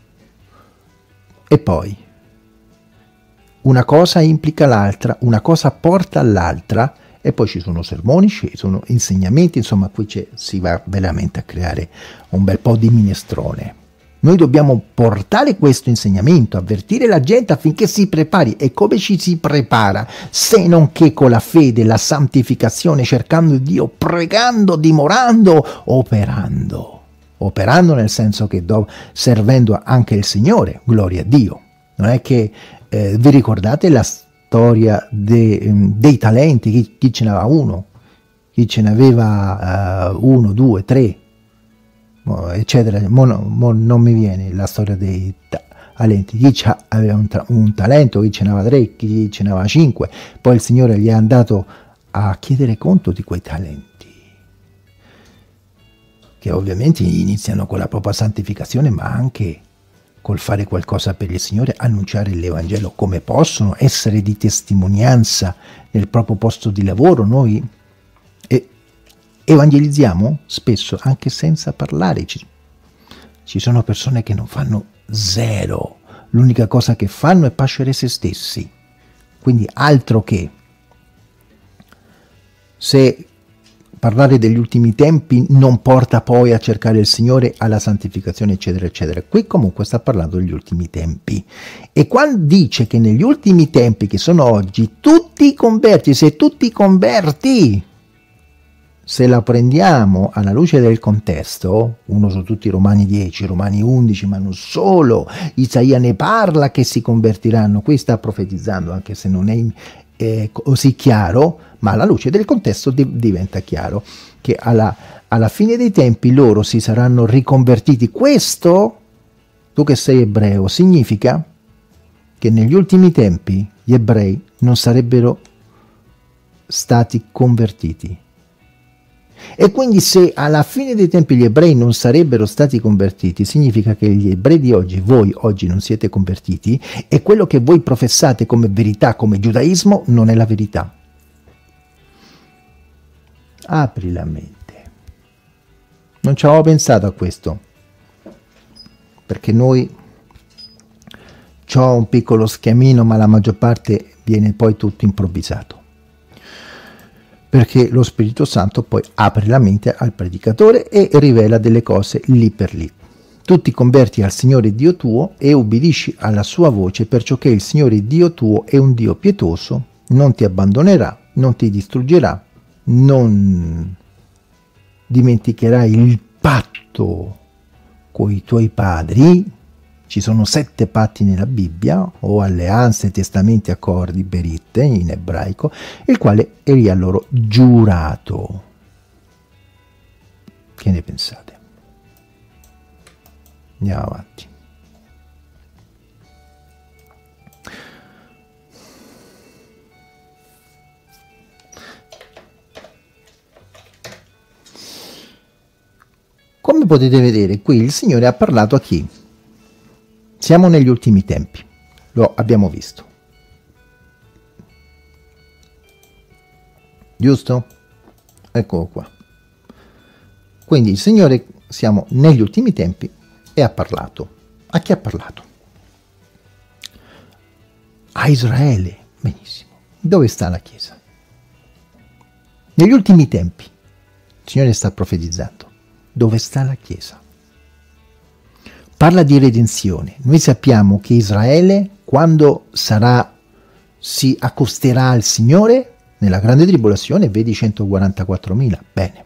e poi, una cosa implica l'altra, una cosa porta all'altra, e poi ci sono sermoni, ci sono insegnamenti, insomma qui si va veramente a creare un bel po' di minestrone. Noi dobbiamo portare questo insegnamento, avvertire la gente affinché si prepari. E come ci si prepara se non che con la fede, la santificazione, cercando Dio, pregando, dimorando, operando. Operando nel senso che do, servendo anche il Signore, gloria a Dio. Non è che eh, vi ricordate la storia de, dei talenti, chi, chi ce n'aveva uno, chi ce n'aveva uh, uno, due, tre, eccetera. Mo, mo non mi viene la storia dei talenti, chi aveva un, un talento, chi ce n'aveva tre, chi ce n'aveva cinque, poi il Signore gli è andato a chiedere conto di quei talenti, che ovviamente iniziano con la propria santificazione, ma anche col fare qualcosa per il Signore, annunciare l'Evangelo come possono, essere di testimonianza nel proprio posto di lavoro. Noi eh, evangelizziamo spesso anche senza parlare. Ci, ci sono persone che non fanno zero, l'unica cosa che fanno è pascere se stessi, quindi altro che. Se parlare degli ultimi tempi non porta poi a cercare il Signore, alla santificazione, eccetera, eccetera. Qui comunque sta parlando degli ultimi tempi. E quando dice che negli ultimi tempi, che sono oggi, tutti i converti, se tutti i converti, se la prendiamo alla luce del contesto, uno su tutti Romani dieci, Romani undici, ma non solo, Isaia ne parla che si convertiranno, qui sta profetizzando, anche se non è eh, così chiaro, ma alla luce del contesto di, diventa chiaro che alla, alla fine dei tempi loro si saranno riconvertiti. Questo, tu che sei ebreo, significa che negli ultimi tempi gli ebrei non sarebbero stati convertiti. E quindi se alla fine dei tempi gli ebrei non sarebbero stati convertiti, significa che gli ebrei di oggi, voi oggi non siete convertiti, e quello che voi professate come verità, come giudaismo, non è la verità. Apri la mente. Non ci avevo pensato a questo, perché noi c'ho un piccolo schemino, ma la maggior parte viene poi tutto improvvisato, perché lo Spirito Santo poi apre la mente al predicatore e rivela delle cose lì per lì. Tu ti converti al Signore Dio tuo e ubbidisci alla sua voce, perciò che il Signore Dio tuo è un Dio pietoso, non ti abbandonerà, non ti distruggerà, non dimenticherai il patto con i tuoi padri. Ci sono sette patti nella Bibbia, o alleanze, testamenti, accordi, beritte in ebraico, il quale eri a loro giurato. Che ne pensate? Andiamo avanti. Come potete vedere, qui il Signore ha parlato a chi? Siamo negli ultimi tempi, lo abbiamo visto. Giusto? Eccolo qua. Quindi il Signore, siamo negli ultimi tempi e ha parlato. A chi ha parlato? A Israele. Benissimo. Dove sta la Chiesa? Negli ultimi tempi. Il Signore sta profetizzando. Dove sta la Chiesa? Parla di redenzione. Noi sappiamo che Israele, quando sarà, si accosterà al Signore, nella grande tribolazione, vedi centoquarantaquattromila. Bene.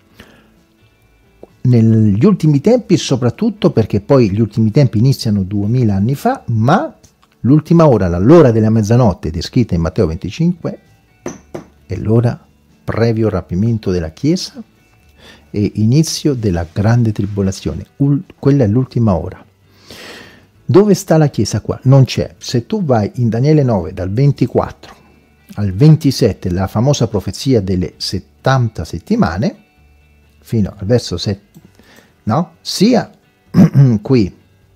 Negli ultimi tempi, soprattutto perché poi gli ultimi tempi iniziano duemila anni fa, ma l'ultima ora, l'ora della mezzanotte, descritta in Matteo venticinque, è l'ora previo rapimento della Chiesa e inizio della grande tribolazione. Ul- quella è l'ultima ora. Dove sta la Chiesa qua? Non c'è. Se tu vai in Daniele nove, dal ventiquattro al ventisette, la famosa profezia delle settanta settimane, fino al verso sette, no? Sia qui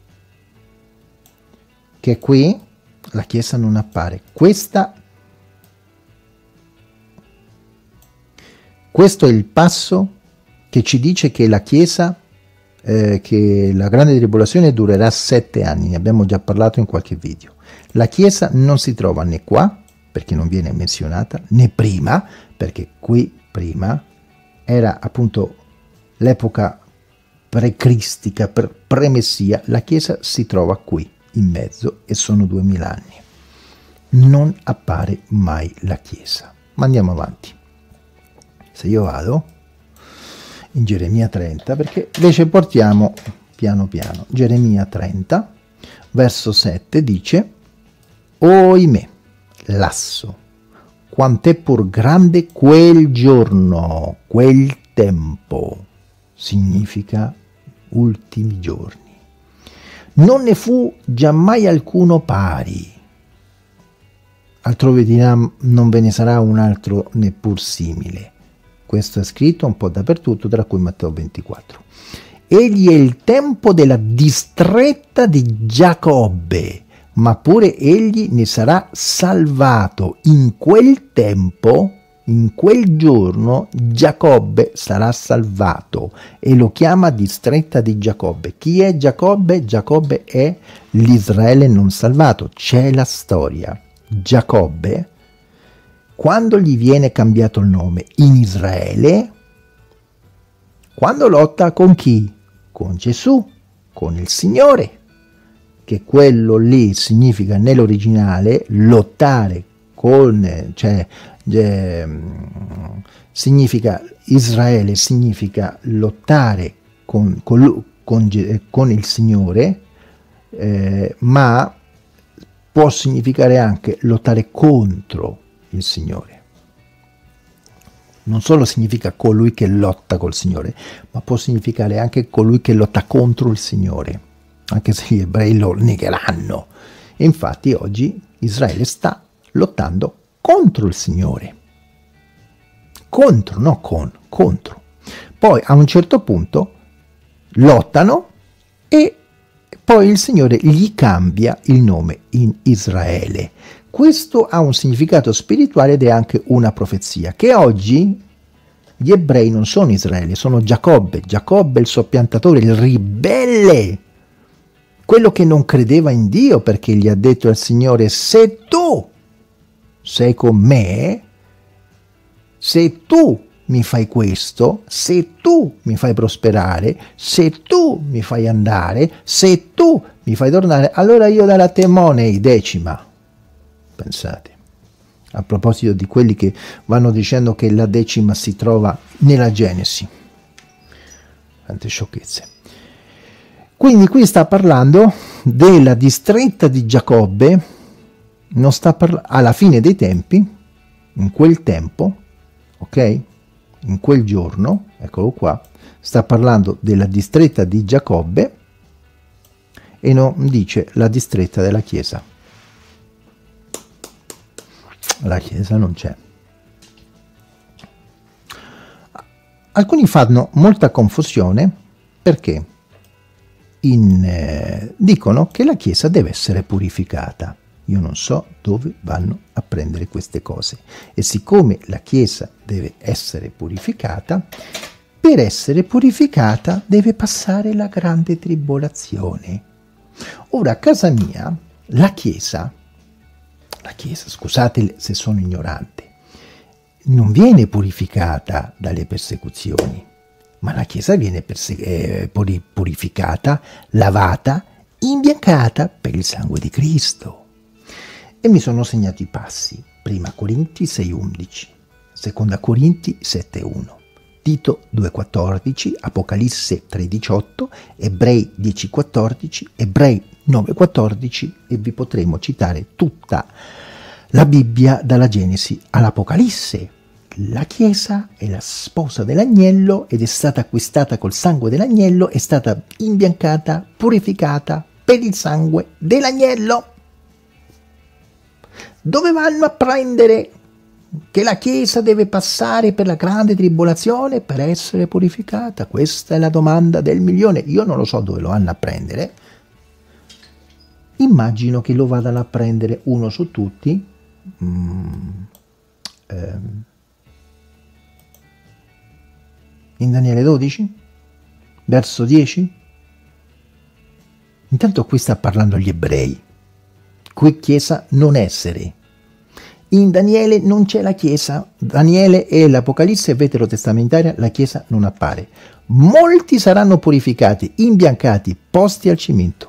che qui, la Chiesa non appare. Questa, questo è il passo che ci dice che la Chiesa, eh, che la grande tribolazione durerà sette anni, ne abbiamo già parlato in qualche video. La Chiesa non si trova né qua, perché non viene menzionata, né prima, perché qui prima era appunto l'epoca pre-cristica, pre-messia. La Chiesa si trova qui, in mezzo, e sono duemila anni. Non appare mai la Chiesa. Ma andiamo avanti. Se io vado in Geremia trenta, perché invece portiamo piano piano. Geremia trenta, verso sette dice: oimè, lasso, quant'è pur grande quel giorno, quel tempo, significa ultimi giorni. Non ne fu giammai alcuno pari, altrove dirà non ve ne sarà un altro neppur simile. Questo è scritto un po' dappertutto, tra cui Matteo ventiquattro. Egli è il tempo della distretta di Giacobbe, ma pure egli ne sarà salvato. In quel tempo, in quel giorno, Giacobbe sarà salvato, e lo chiama distretta di Giacobbe. Chi è Giacobbe? Giacobbe è l'Israele non salvato. C'è la storia. Giacobbe, quando gli viene cambiato il nome in Israele, quando lotta con chi? Con Gesù, con il Signore, che quello lì significa nell'originale lottare con, cioè eh, significa Israele, significa lottare con, con, con, con il Signore, eh, ma può significare anche lottare contro il Signore. Non solo significa colui che lotta col Signore, ma può significare anche colui che lotta contro il Signore, anche se gli ebrei lo negheranno. E infatti oggi Israele sta lottando contro il Signore. Contro, no con, contro. Poi a un certo punto lottano e poi il Signore gli cambia il nome in Israele. Questo ha un significato spirituale ed è anche una profezia, che oggi gli ebrei non sono Israele, sono Giacobbe. Giacobbe, il soppiantatore, il ribelle, quello che non credeva in Dio, perché gli ha detto al Signore: se tu sei con me, se tu mi fai questo, se tu mi fai prosperare, se tu mi fai andare, se tu mi fai tornare, allora io darò a te monei, decima. Pensate, a proposito di quelli che vanno dicendo che la decima si trova nella Genesi. Tante sciocchezze. Quindi qui sta parlando della distretta di Giacobbe, non sta parlando alla fine dei tempi, in quel tempo, ok? In quel giorno, eccolo qua, sta parlando della distretta di Giacobbe e non dice la distretta della Chiesa. La Chiesa non c'è. Alcuni fanno molta confusione perché in, eh, dicono che la Chiesa deve essere purificata. Io non so dove vanno a prendere queste cose. E siccome la Chiesa deve essere purificata, per essere purificata deve passare la grande tribolazione. Ora, a casa mia, la Chiesa, la Chiesa, scusate se sono ignorante, non viene purificata dalle persecuzioni, ma la Chiesa viene eh, purificata, lavata, imbiancata per il sangue di Cristo. E mi sono segnati i passi: prima Corinti sei undici, seconda Corinti sette uno, Tito due quattordici, Apocalisse tre diciotto, Ebrei dieci quattordici, Ebrei nove quattordici, e vi potremo citare tutta la Bibbia dalla Genesi all'Apocalisse. La Chiesa è la sposa dell'agnello ed è stata acquistata col sangue dell'agnello, è stata imbiancata, purificata per il sangue dell'agnello. Dove vanno a prendere che la Chiesa deve passare per la grande tribolazione per essere purificata? Questa è la domanda del milione. Io non lo so dove lo vanno a prendere. Immagino che lo vadano a prendere uno su tutti. Mm, ehm, in Daniele dodici, verso dieci. Intanto qui sta parlando agli ebrei. Qui Chiesa non essere. In Daniele non c'è la Chiesa. Daniele e l'Apocalisse veterotestamentaria, la Chiesa non appare. Molti saranno purificati, imbiancati, posti al cimento.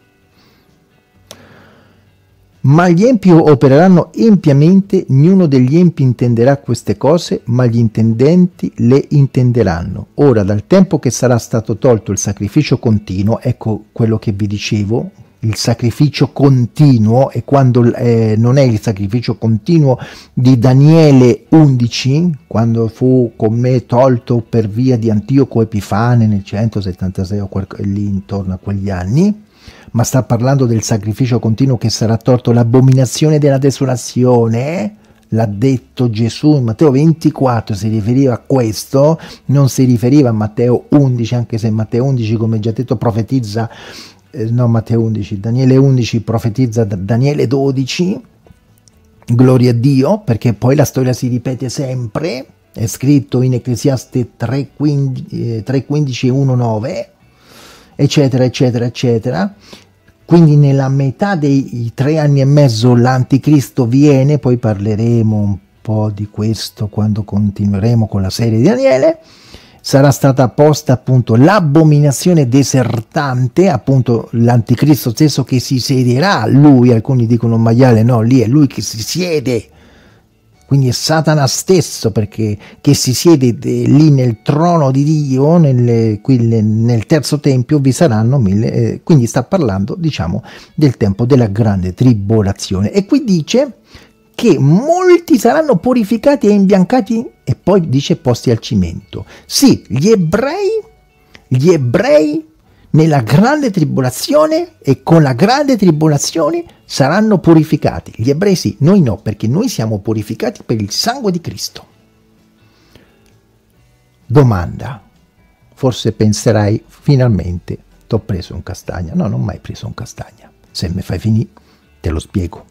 Ma gli empi opereranno empiamente, ognuno degli empi intenderà queste cose, ma gli intendenti le intenderanno. Ora, dal tempo che sarà stato tolto il sacrificio continuo, ecco quello che vi dicevo, il sacrificio continuo, e quando eh, non è il sacrificio continuo di Daniele undici, quando fu con me tolto per via di Antioco Epifane nel centosettantasei o lì intorno a quegli anni, ma sta parlando del sacrificio continuo che sarà tolto, l'abominazione della desolazione, l'ha detto Gesù in Matteo ventiquattro, si riferiva a questo, non si riferiva a Matteo undici, anche se Matteo undici, come già detto, profetizza, eh, no Matteo undici, Daniele undici profetizza da Daniele dodici, gloria a Dio, perché poi la storia si ripete sempre, è scritto in Ecclesiaste tre quindici e uno nove, eccetera eccetera eccetera. Quindi nella metà dei tre anni e mezzo l'anticristo viene, poi parleremo un po' di questo quando continueremo con la serie di Daniele. Sarà stata posta appunto l'abominazione desertante, appunto l'anticristo stesso che si siederà, lui, alcuni dicono un maiale, no, lì è lui che si siede, quindi è Satana stesso, perché che si siede de, lì nel trono di Dio, nel, qui, nel terzo tempio vi saranno mille, eh, quindi sta parlando, diciamo, del tempo della grande tribolazione. E qui dice che molti saranno purificati e imbiancati, e poi dice posti al cimento. Sì, gli ebrei, gli ebrei nella grande tribolazione e con la grande tribolazione saranno purificati. Gli ebrei sì, noi no, perché noi siamo purificati per il sangue di Cristo. Domanda, forse penserai, finalmente t'ho preso un castagna. No, non ho mai preso un castagna. Se mi fai finire, te lo spiego.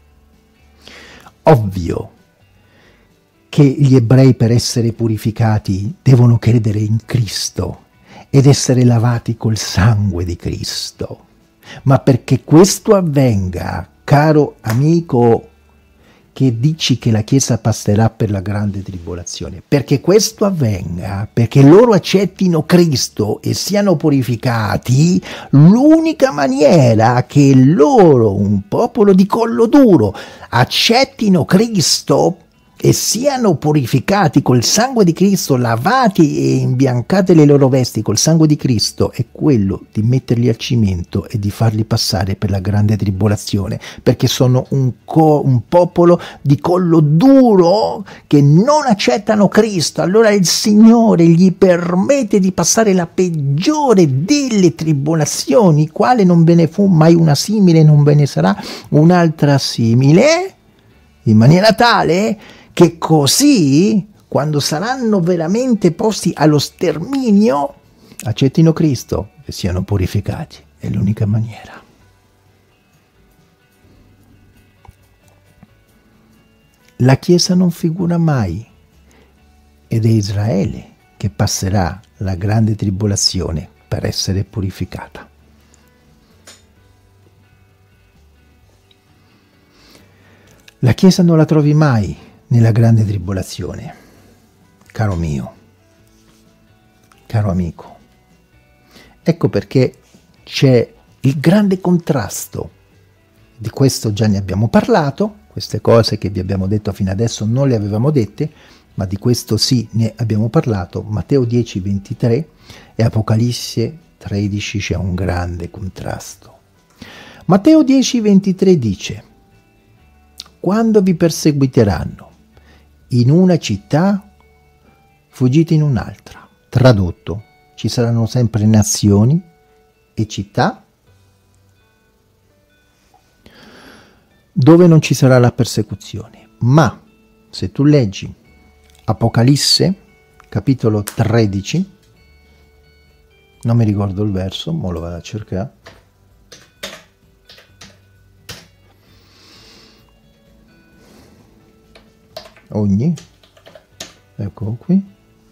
Ovvio che gli ebrei, per essere purificati, devono credere in Cristo ed essere lavati col sangue di Cristo. Ma perché questo avvenga, caro amico che dici che la Chiesa passerà per la grande tribolazione, perché questo avvenga, perché loro accettino Cristo e siano purificati, l'unica maniera che loro, un popolo di collo duro, accettino Cristo e siano purificati col sangue di Cristo, lavati e imbiancate le loro vesti col sangue di Cristo, è quello di metterli al cimento e di farli passare per la grande tribolazione, perché sono un, co- un popolo di collo duro che non accettano Cristo. Allora il Signore gli permette di passare la peggiore delle tribolazioni, quale non ve ne fu mai una simile, non ve ne sarà un'altra simile, in maniera tale che così, quando saranno veramente posti allo sterminio, accettino Cristo e siano purificati. È l'unica maniera. La Chiesa non figura mai, ed è Israele che passerà la grande tribolazione per essere purificata. La Chiesa non la trovi mai nella grande tribolazione, caro mio, caro amico. Ecco perché c'è il grande contrasto. Di questo già ne abbiamo parlato, queste cose che vi abbiamo detto fino adesso non le avevamo dette, ma di questo sì ne abbiamo parlato. Matteo dieci, ventitré e Apocalisse tredici c'è un grande contrasto. Matteo dieci, ventitré dice: quando vi perseguiteranno in una città, fuggite in un'altra. Tradotto, ci saranno sempre nazioni e città dove non ci sarà la persecuzione. Ma se tu leggi Apocalisse, capitolo tredici, non mi ricordo il verso, ma lo vado a cercare. Ogni, eccolo qui,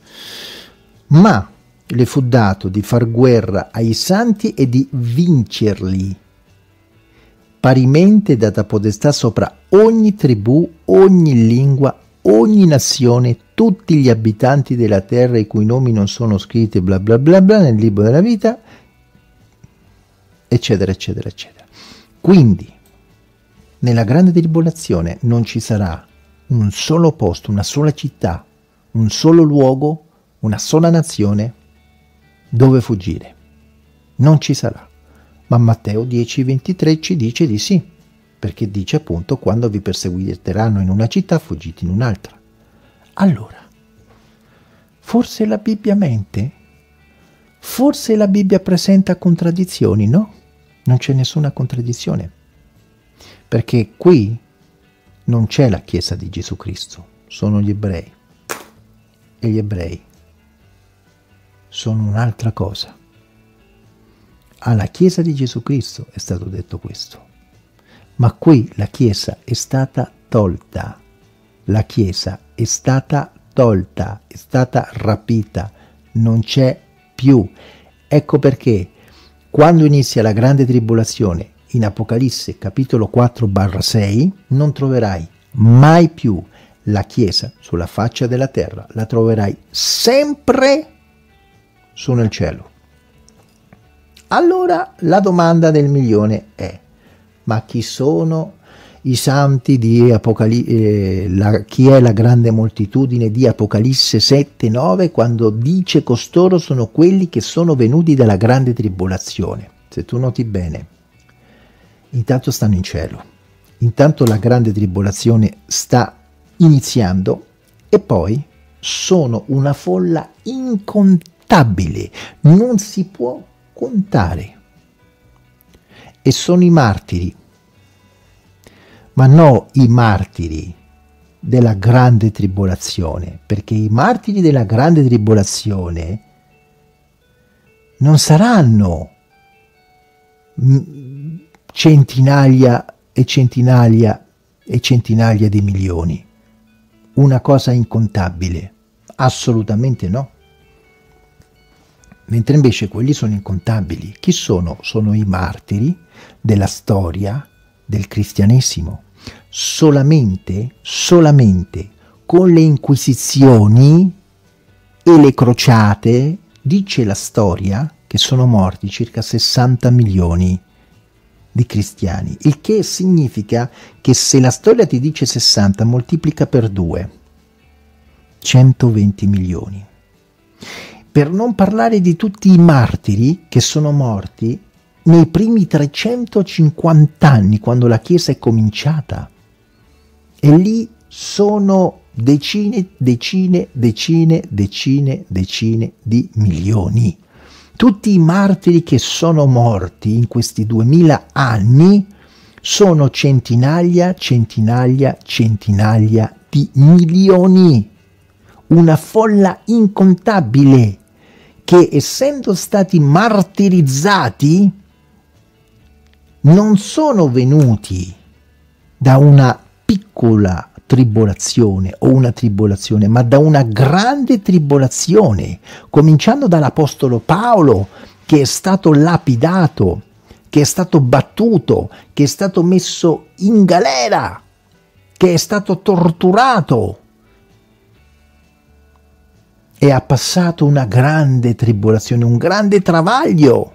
ma le fu dato di far guerra ai santi e di vincerli, parimente data potestà sopra ogni tribù, ogni lingua, ogni nazione, tutti gli abitanti della terra i cui nomi non sono scritti bla bla bla bla nel libro della vita, eccetera eccetera eccetera. Quindi nella grande tribolazione non ci sarà un solo posto, una sola città, un solo luogo, una sola nazione dove fuggire. Non ci sarà. Ma Matteo dieci, ventitré ci dice di sì, perché dice appunto: quando vi perseguiteranno in una città, fuggite in un'altra. Allora, forse la Bibbia mente? Forse la Bibbia presenta contraddizioni? No, non c'è nessuna contraddizione, perché qui non c'è la Chiesa di Gesù Cristo, sono gli ebrei. E gli ebrei sono un'altra cosa. Alla Chiesa di Gesù Cristo è stato detto questo. Ma qui la Chiesa è stata tolta. La Chiesa è stata tolta, è stata rapita, non c'è più. Ecco perché quando inizia la grande tribolazione, in Apocalisse capitolo quattro sei, non troverai mai più la Chiesa sulla faccia della terra, la troverai sempre su nel cielo. Allora la domanda del milione è: ma chi sono i santi di Apocalisse, eh, la, chi è la grande moltitudine di Apocalisse sette nove, quando dice costoro sono quelli che sono venuti dalla grande tribolazione? Se tu noti bene, intanto stanno in cielo, intanto la grande tribolazione sta iniziando, e poi sono una folla incontabile, non si può contare. E sono i martiri, ma no i martiri della grande tribolazione, perché i martiri della grande tribolazione non saranno centinaia e centinaia e centinaia di milioni, una cosa incontabile, assolutamente no. Mentre invece quelli sono incontabili. Chi sono? Sono i martiri della storia del cristianesimo. Solamente, solamente con le inquisizioni e le crociate, dice la storia, che sono morti circa sessanta milioni di cristiani, il che significa che se la storia ti dice sessanta, moltiplica per due, centoventi milioni. Per non parlare di tutti i martiri che sono morti nei primi trecentocinquanta anni, quando la Chiesa è cominciata. E lì sono decine, decine, decine, decine, decine di milioni. Tutti i martiri che sono morti in questi duemila anni sono centinaia, centinaia, centinaia di milioni. Una folla incontabile che, essendo stati martirizzati, non sono venuti da una piccola tribolazione o una tribolazione, ma da una grande tribolazione, cominciando dall'Apostolo Paolo, che è stato lapidato, che è stato battuto, che è stato messo in galera, che è stato torturato e ha passato una grande tribolazione, un grande travaglio.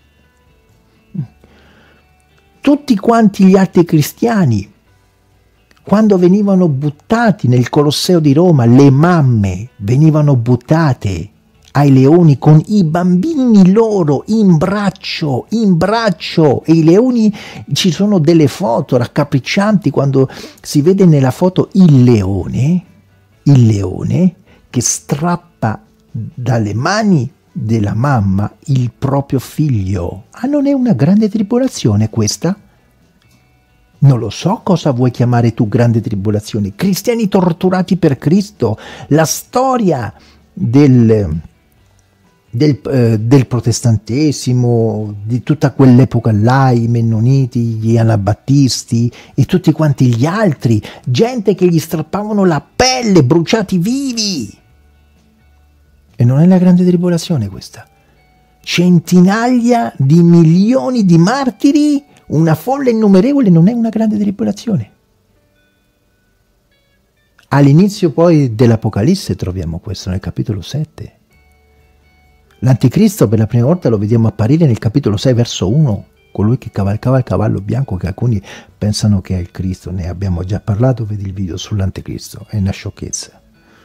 Tutti quanti gli altri cristiani, quando venivano buttati nel Colosseo di Roma, le mamme venivano buttate ai leoni con i bambini loro in braccio, in braccio, e i leoni, ci sono delle foto raccapriccianti quando si vede nella foto il leone, il leone che strappa dalle mani della mamma il proprio figlio. Ah, non è una grande tribolazione questa? Non lo so cosa vuoi chiamare tu grande tribolazione. Cristiani torturati per Cristo, la storia del, del, eh, del protestantesimo, di tutta quell'epoca là, i mennoniti, gli anabattisti e tutti quanti gli altri, gente che gli strappavano la pelle, bruciati vivi. E non è la grande tribolazione questa. Centinaia di milioni di martiri, una folla innumerevole, non è una grande tribolazione. All'inizio poi dell'Apocalisse troviamo questo, nel capitolo sette. L'Anticristo per la prima volta lo vediamo apparire nel capitolo sei, verso uno, colui che cavalcava il cavallo bianco, che alcuni pensano che è il Cristo. Ne abbiamo già parlato, vedi il video sull'Anticristo, è una sciocchezza.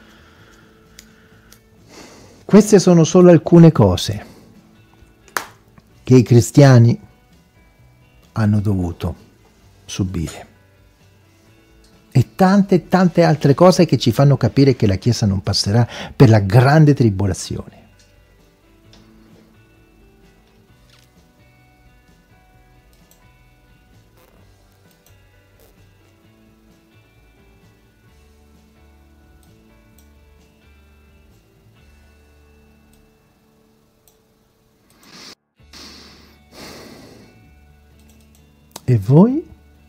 Queste sono solo alcune cose che i cristiani hanno dovuto subire. E tante, tante altre cose che ci fanno capire che la Chiesa non passerà per la grande tribolazione. E voi?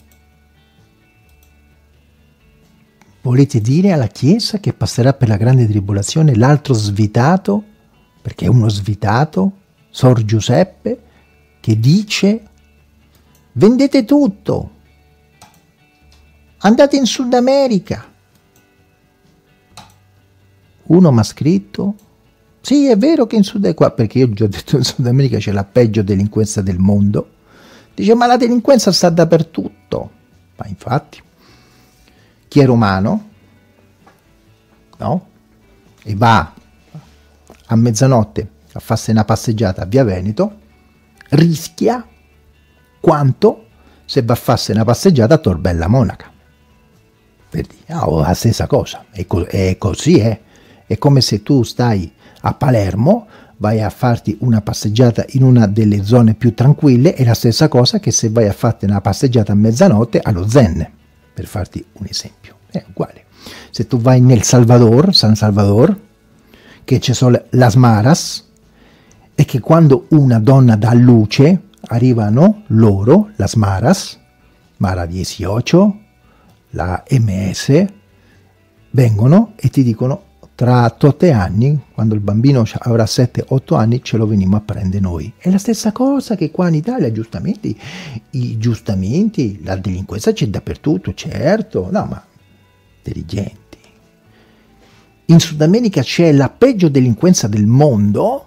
Volete dire alla Chiesa che passerà per la grande tribolazione l'altro svitato, perché è uno svitato, Sor Giuseppe, che dice: vendete tutto, andate in Sud America. Uno mi ha scritto: sì, è vero che in Sud America, perché io ho già detto in Sud America c'è la peggio delinquenza del mondo. Dice: ma la delinquenza sta dappertutto. Ma infatti, chi è romano, no? E va a mezzanotte a farsi una passeggiata a Via Veneto, rischia quanto se va a farsi una passeggiata a Tor Bella Monaca. Vedi? Oh, la stessa cosa, è, co è così, eh? È come se tu stai a Palermo, vai a farti una passeggiata in una delle zone più tranquille, è la stessa cosa che se vai a farti una passeggiata a mezzanotte allo Zen, per farti un esempio, è uguale. Se tu vai nel Salvador, San Salvador, che ci sono las maras, e che quando una donna dà luce arrivano loro, las maras, Mara diciotto, la M S, vengono e ti dicono tra tot anni, quando il bambino avrà sette otto anni, ce lo veniamo a prendere noi. È la stessa cosa che qua in Italia, giustamente, i giustamenti, la delinquenza c'è dappertutto, certo, no, ma intelligenti. In Sud America c'è la peggio delinquenza del mondo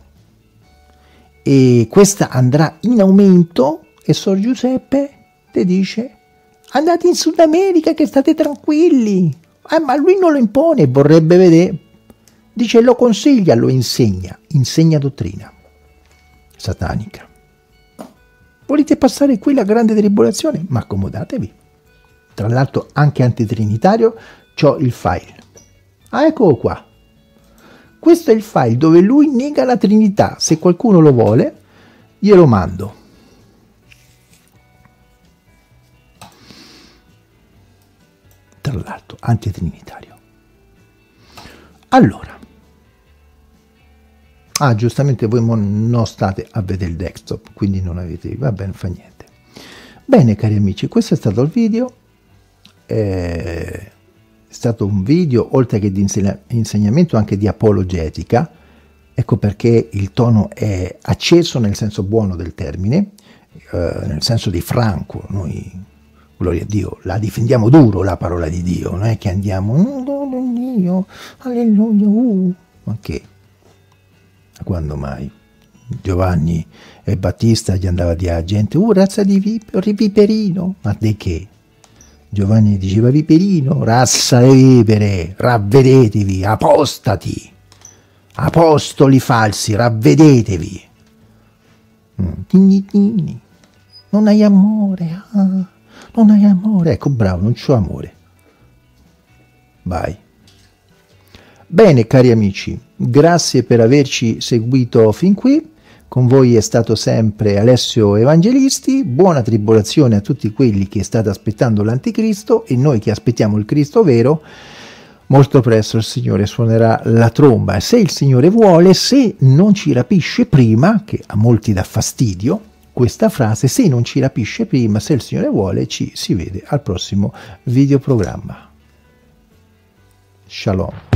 e questa andrà in aumento e Sor Giuseppe ti dice andate in Sud America che state tranquilli. Eh, ma lui non lo impone, vorrebbe vedere. Dice lo consiglia, lo insegna, insegna dottrina satanica. Volete passare qui la grande tribolazione? Ma accomodatevi. Tra l'altro anche antitrinitario, c'ho il file. Ah, eccolo qua. Questo è il file dove lui nega la Trinità. Se qualcuno lo vuole, glielo mando. Tra l'altro antitrinitario. Allora, ah, giustamente voi non state a vedere il desktop, quindi non avete, va bene, fa niente. Bene cari amici, questo è stato il video, è stato un video oltre che di insegnamento anche di apologetica, ecco perché il tono è acceso nel senso buono del termine, eh, nel senso di franco, noi, gloria a Dio, la difendiamo duro la parola di Dio, non è che andiamo, oh, Dio, alleluia, uh, ma che? Quando mai? Giovanni e Battista gli andava a dire alla gente, uh, razza di vipero, viperino, ma di che? Giovanni diceva viperino, razza di vipere, ravvedetevi, apostati, apostoli falsi, ravvedetevi. Mm. Non hai amore, ah, non hai amore, ecco bravo, non c'ho amore. Vai. Bene cari amici, grazie per averci seguito fin qui. Con voi è stato sempre Alessio Evangelisti, buona tribolazione a tutti quelli che state aspettando l'anticristo e noi che aspettiamo il Cristo vero. Molto presto il Signore suonerà la tromba e se il Signore vuole, se non ci rapisce prima, che a molti dà fastidio questa frase, se non ci rapisce prima, se il Signore vuole, ci si vede al prossimo videoprogramma. Shalom.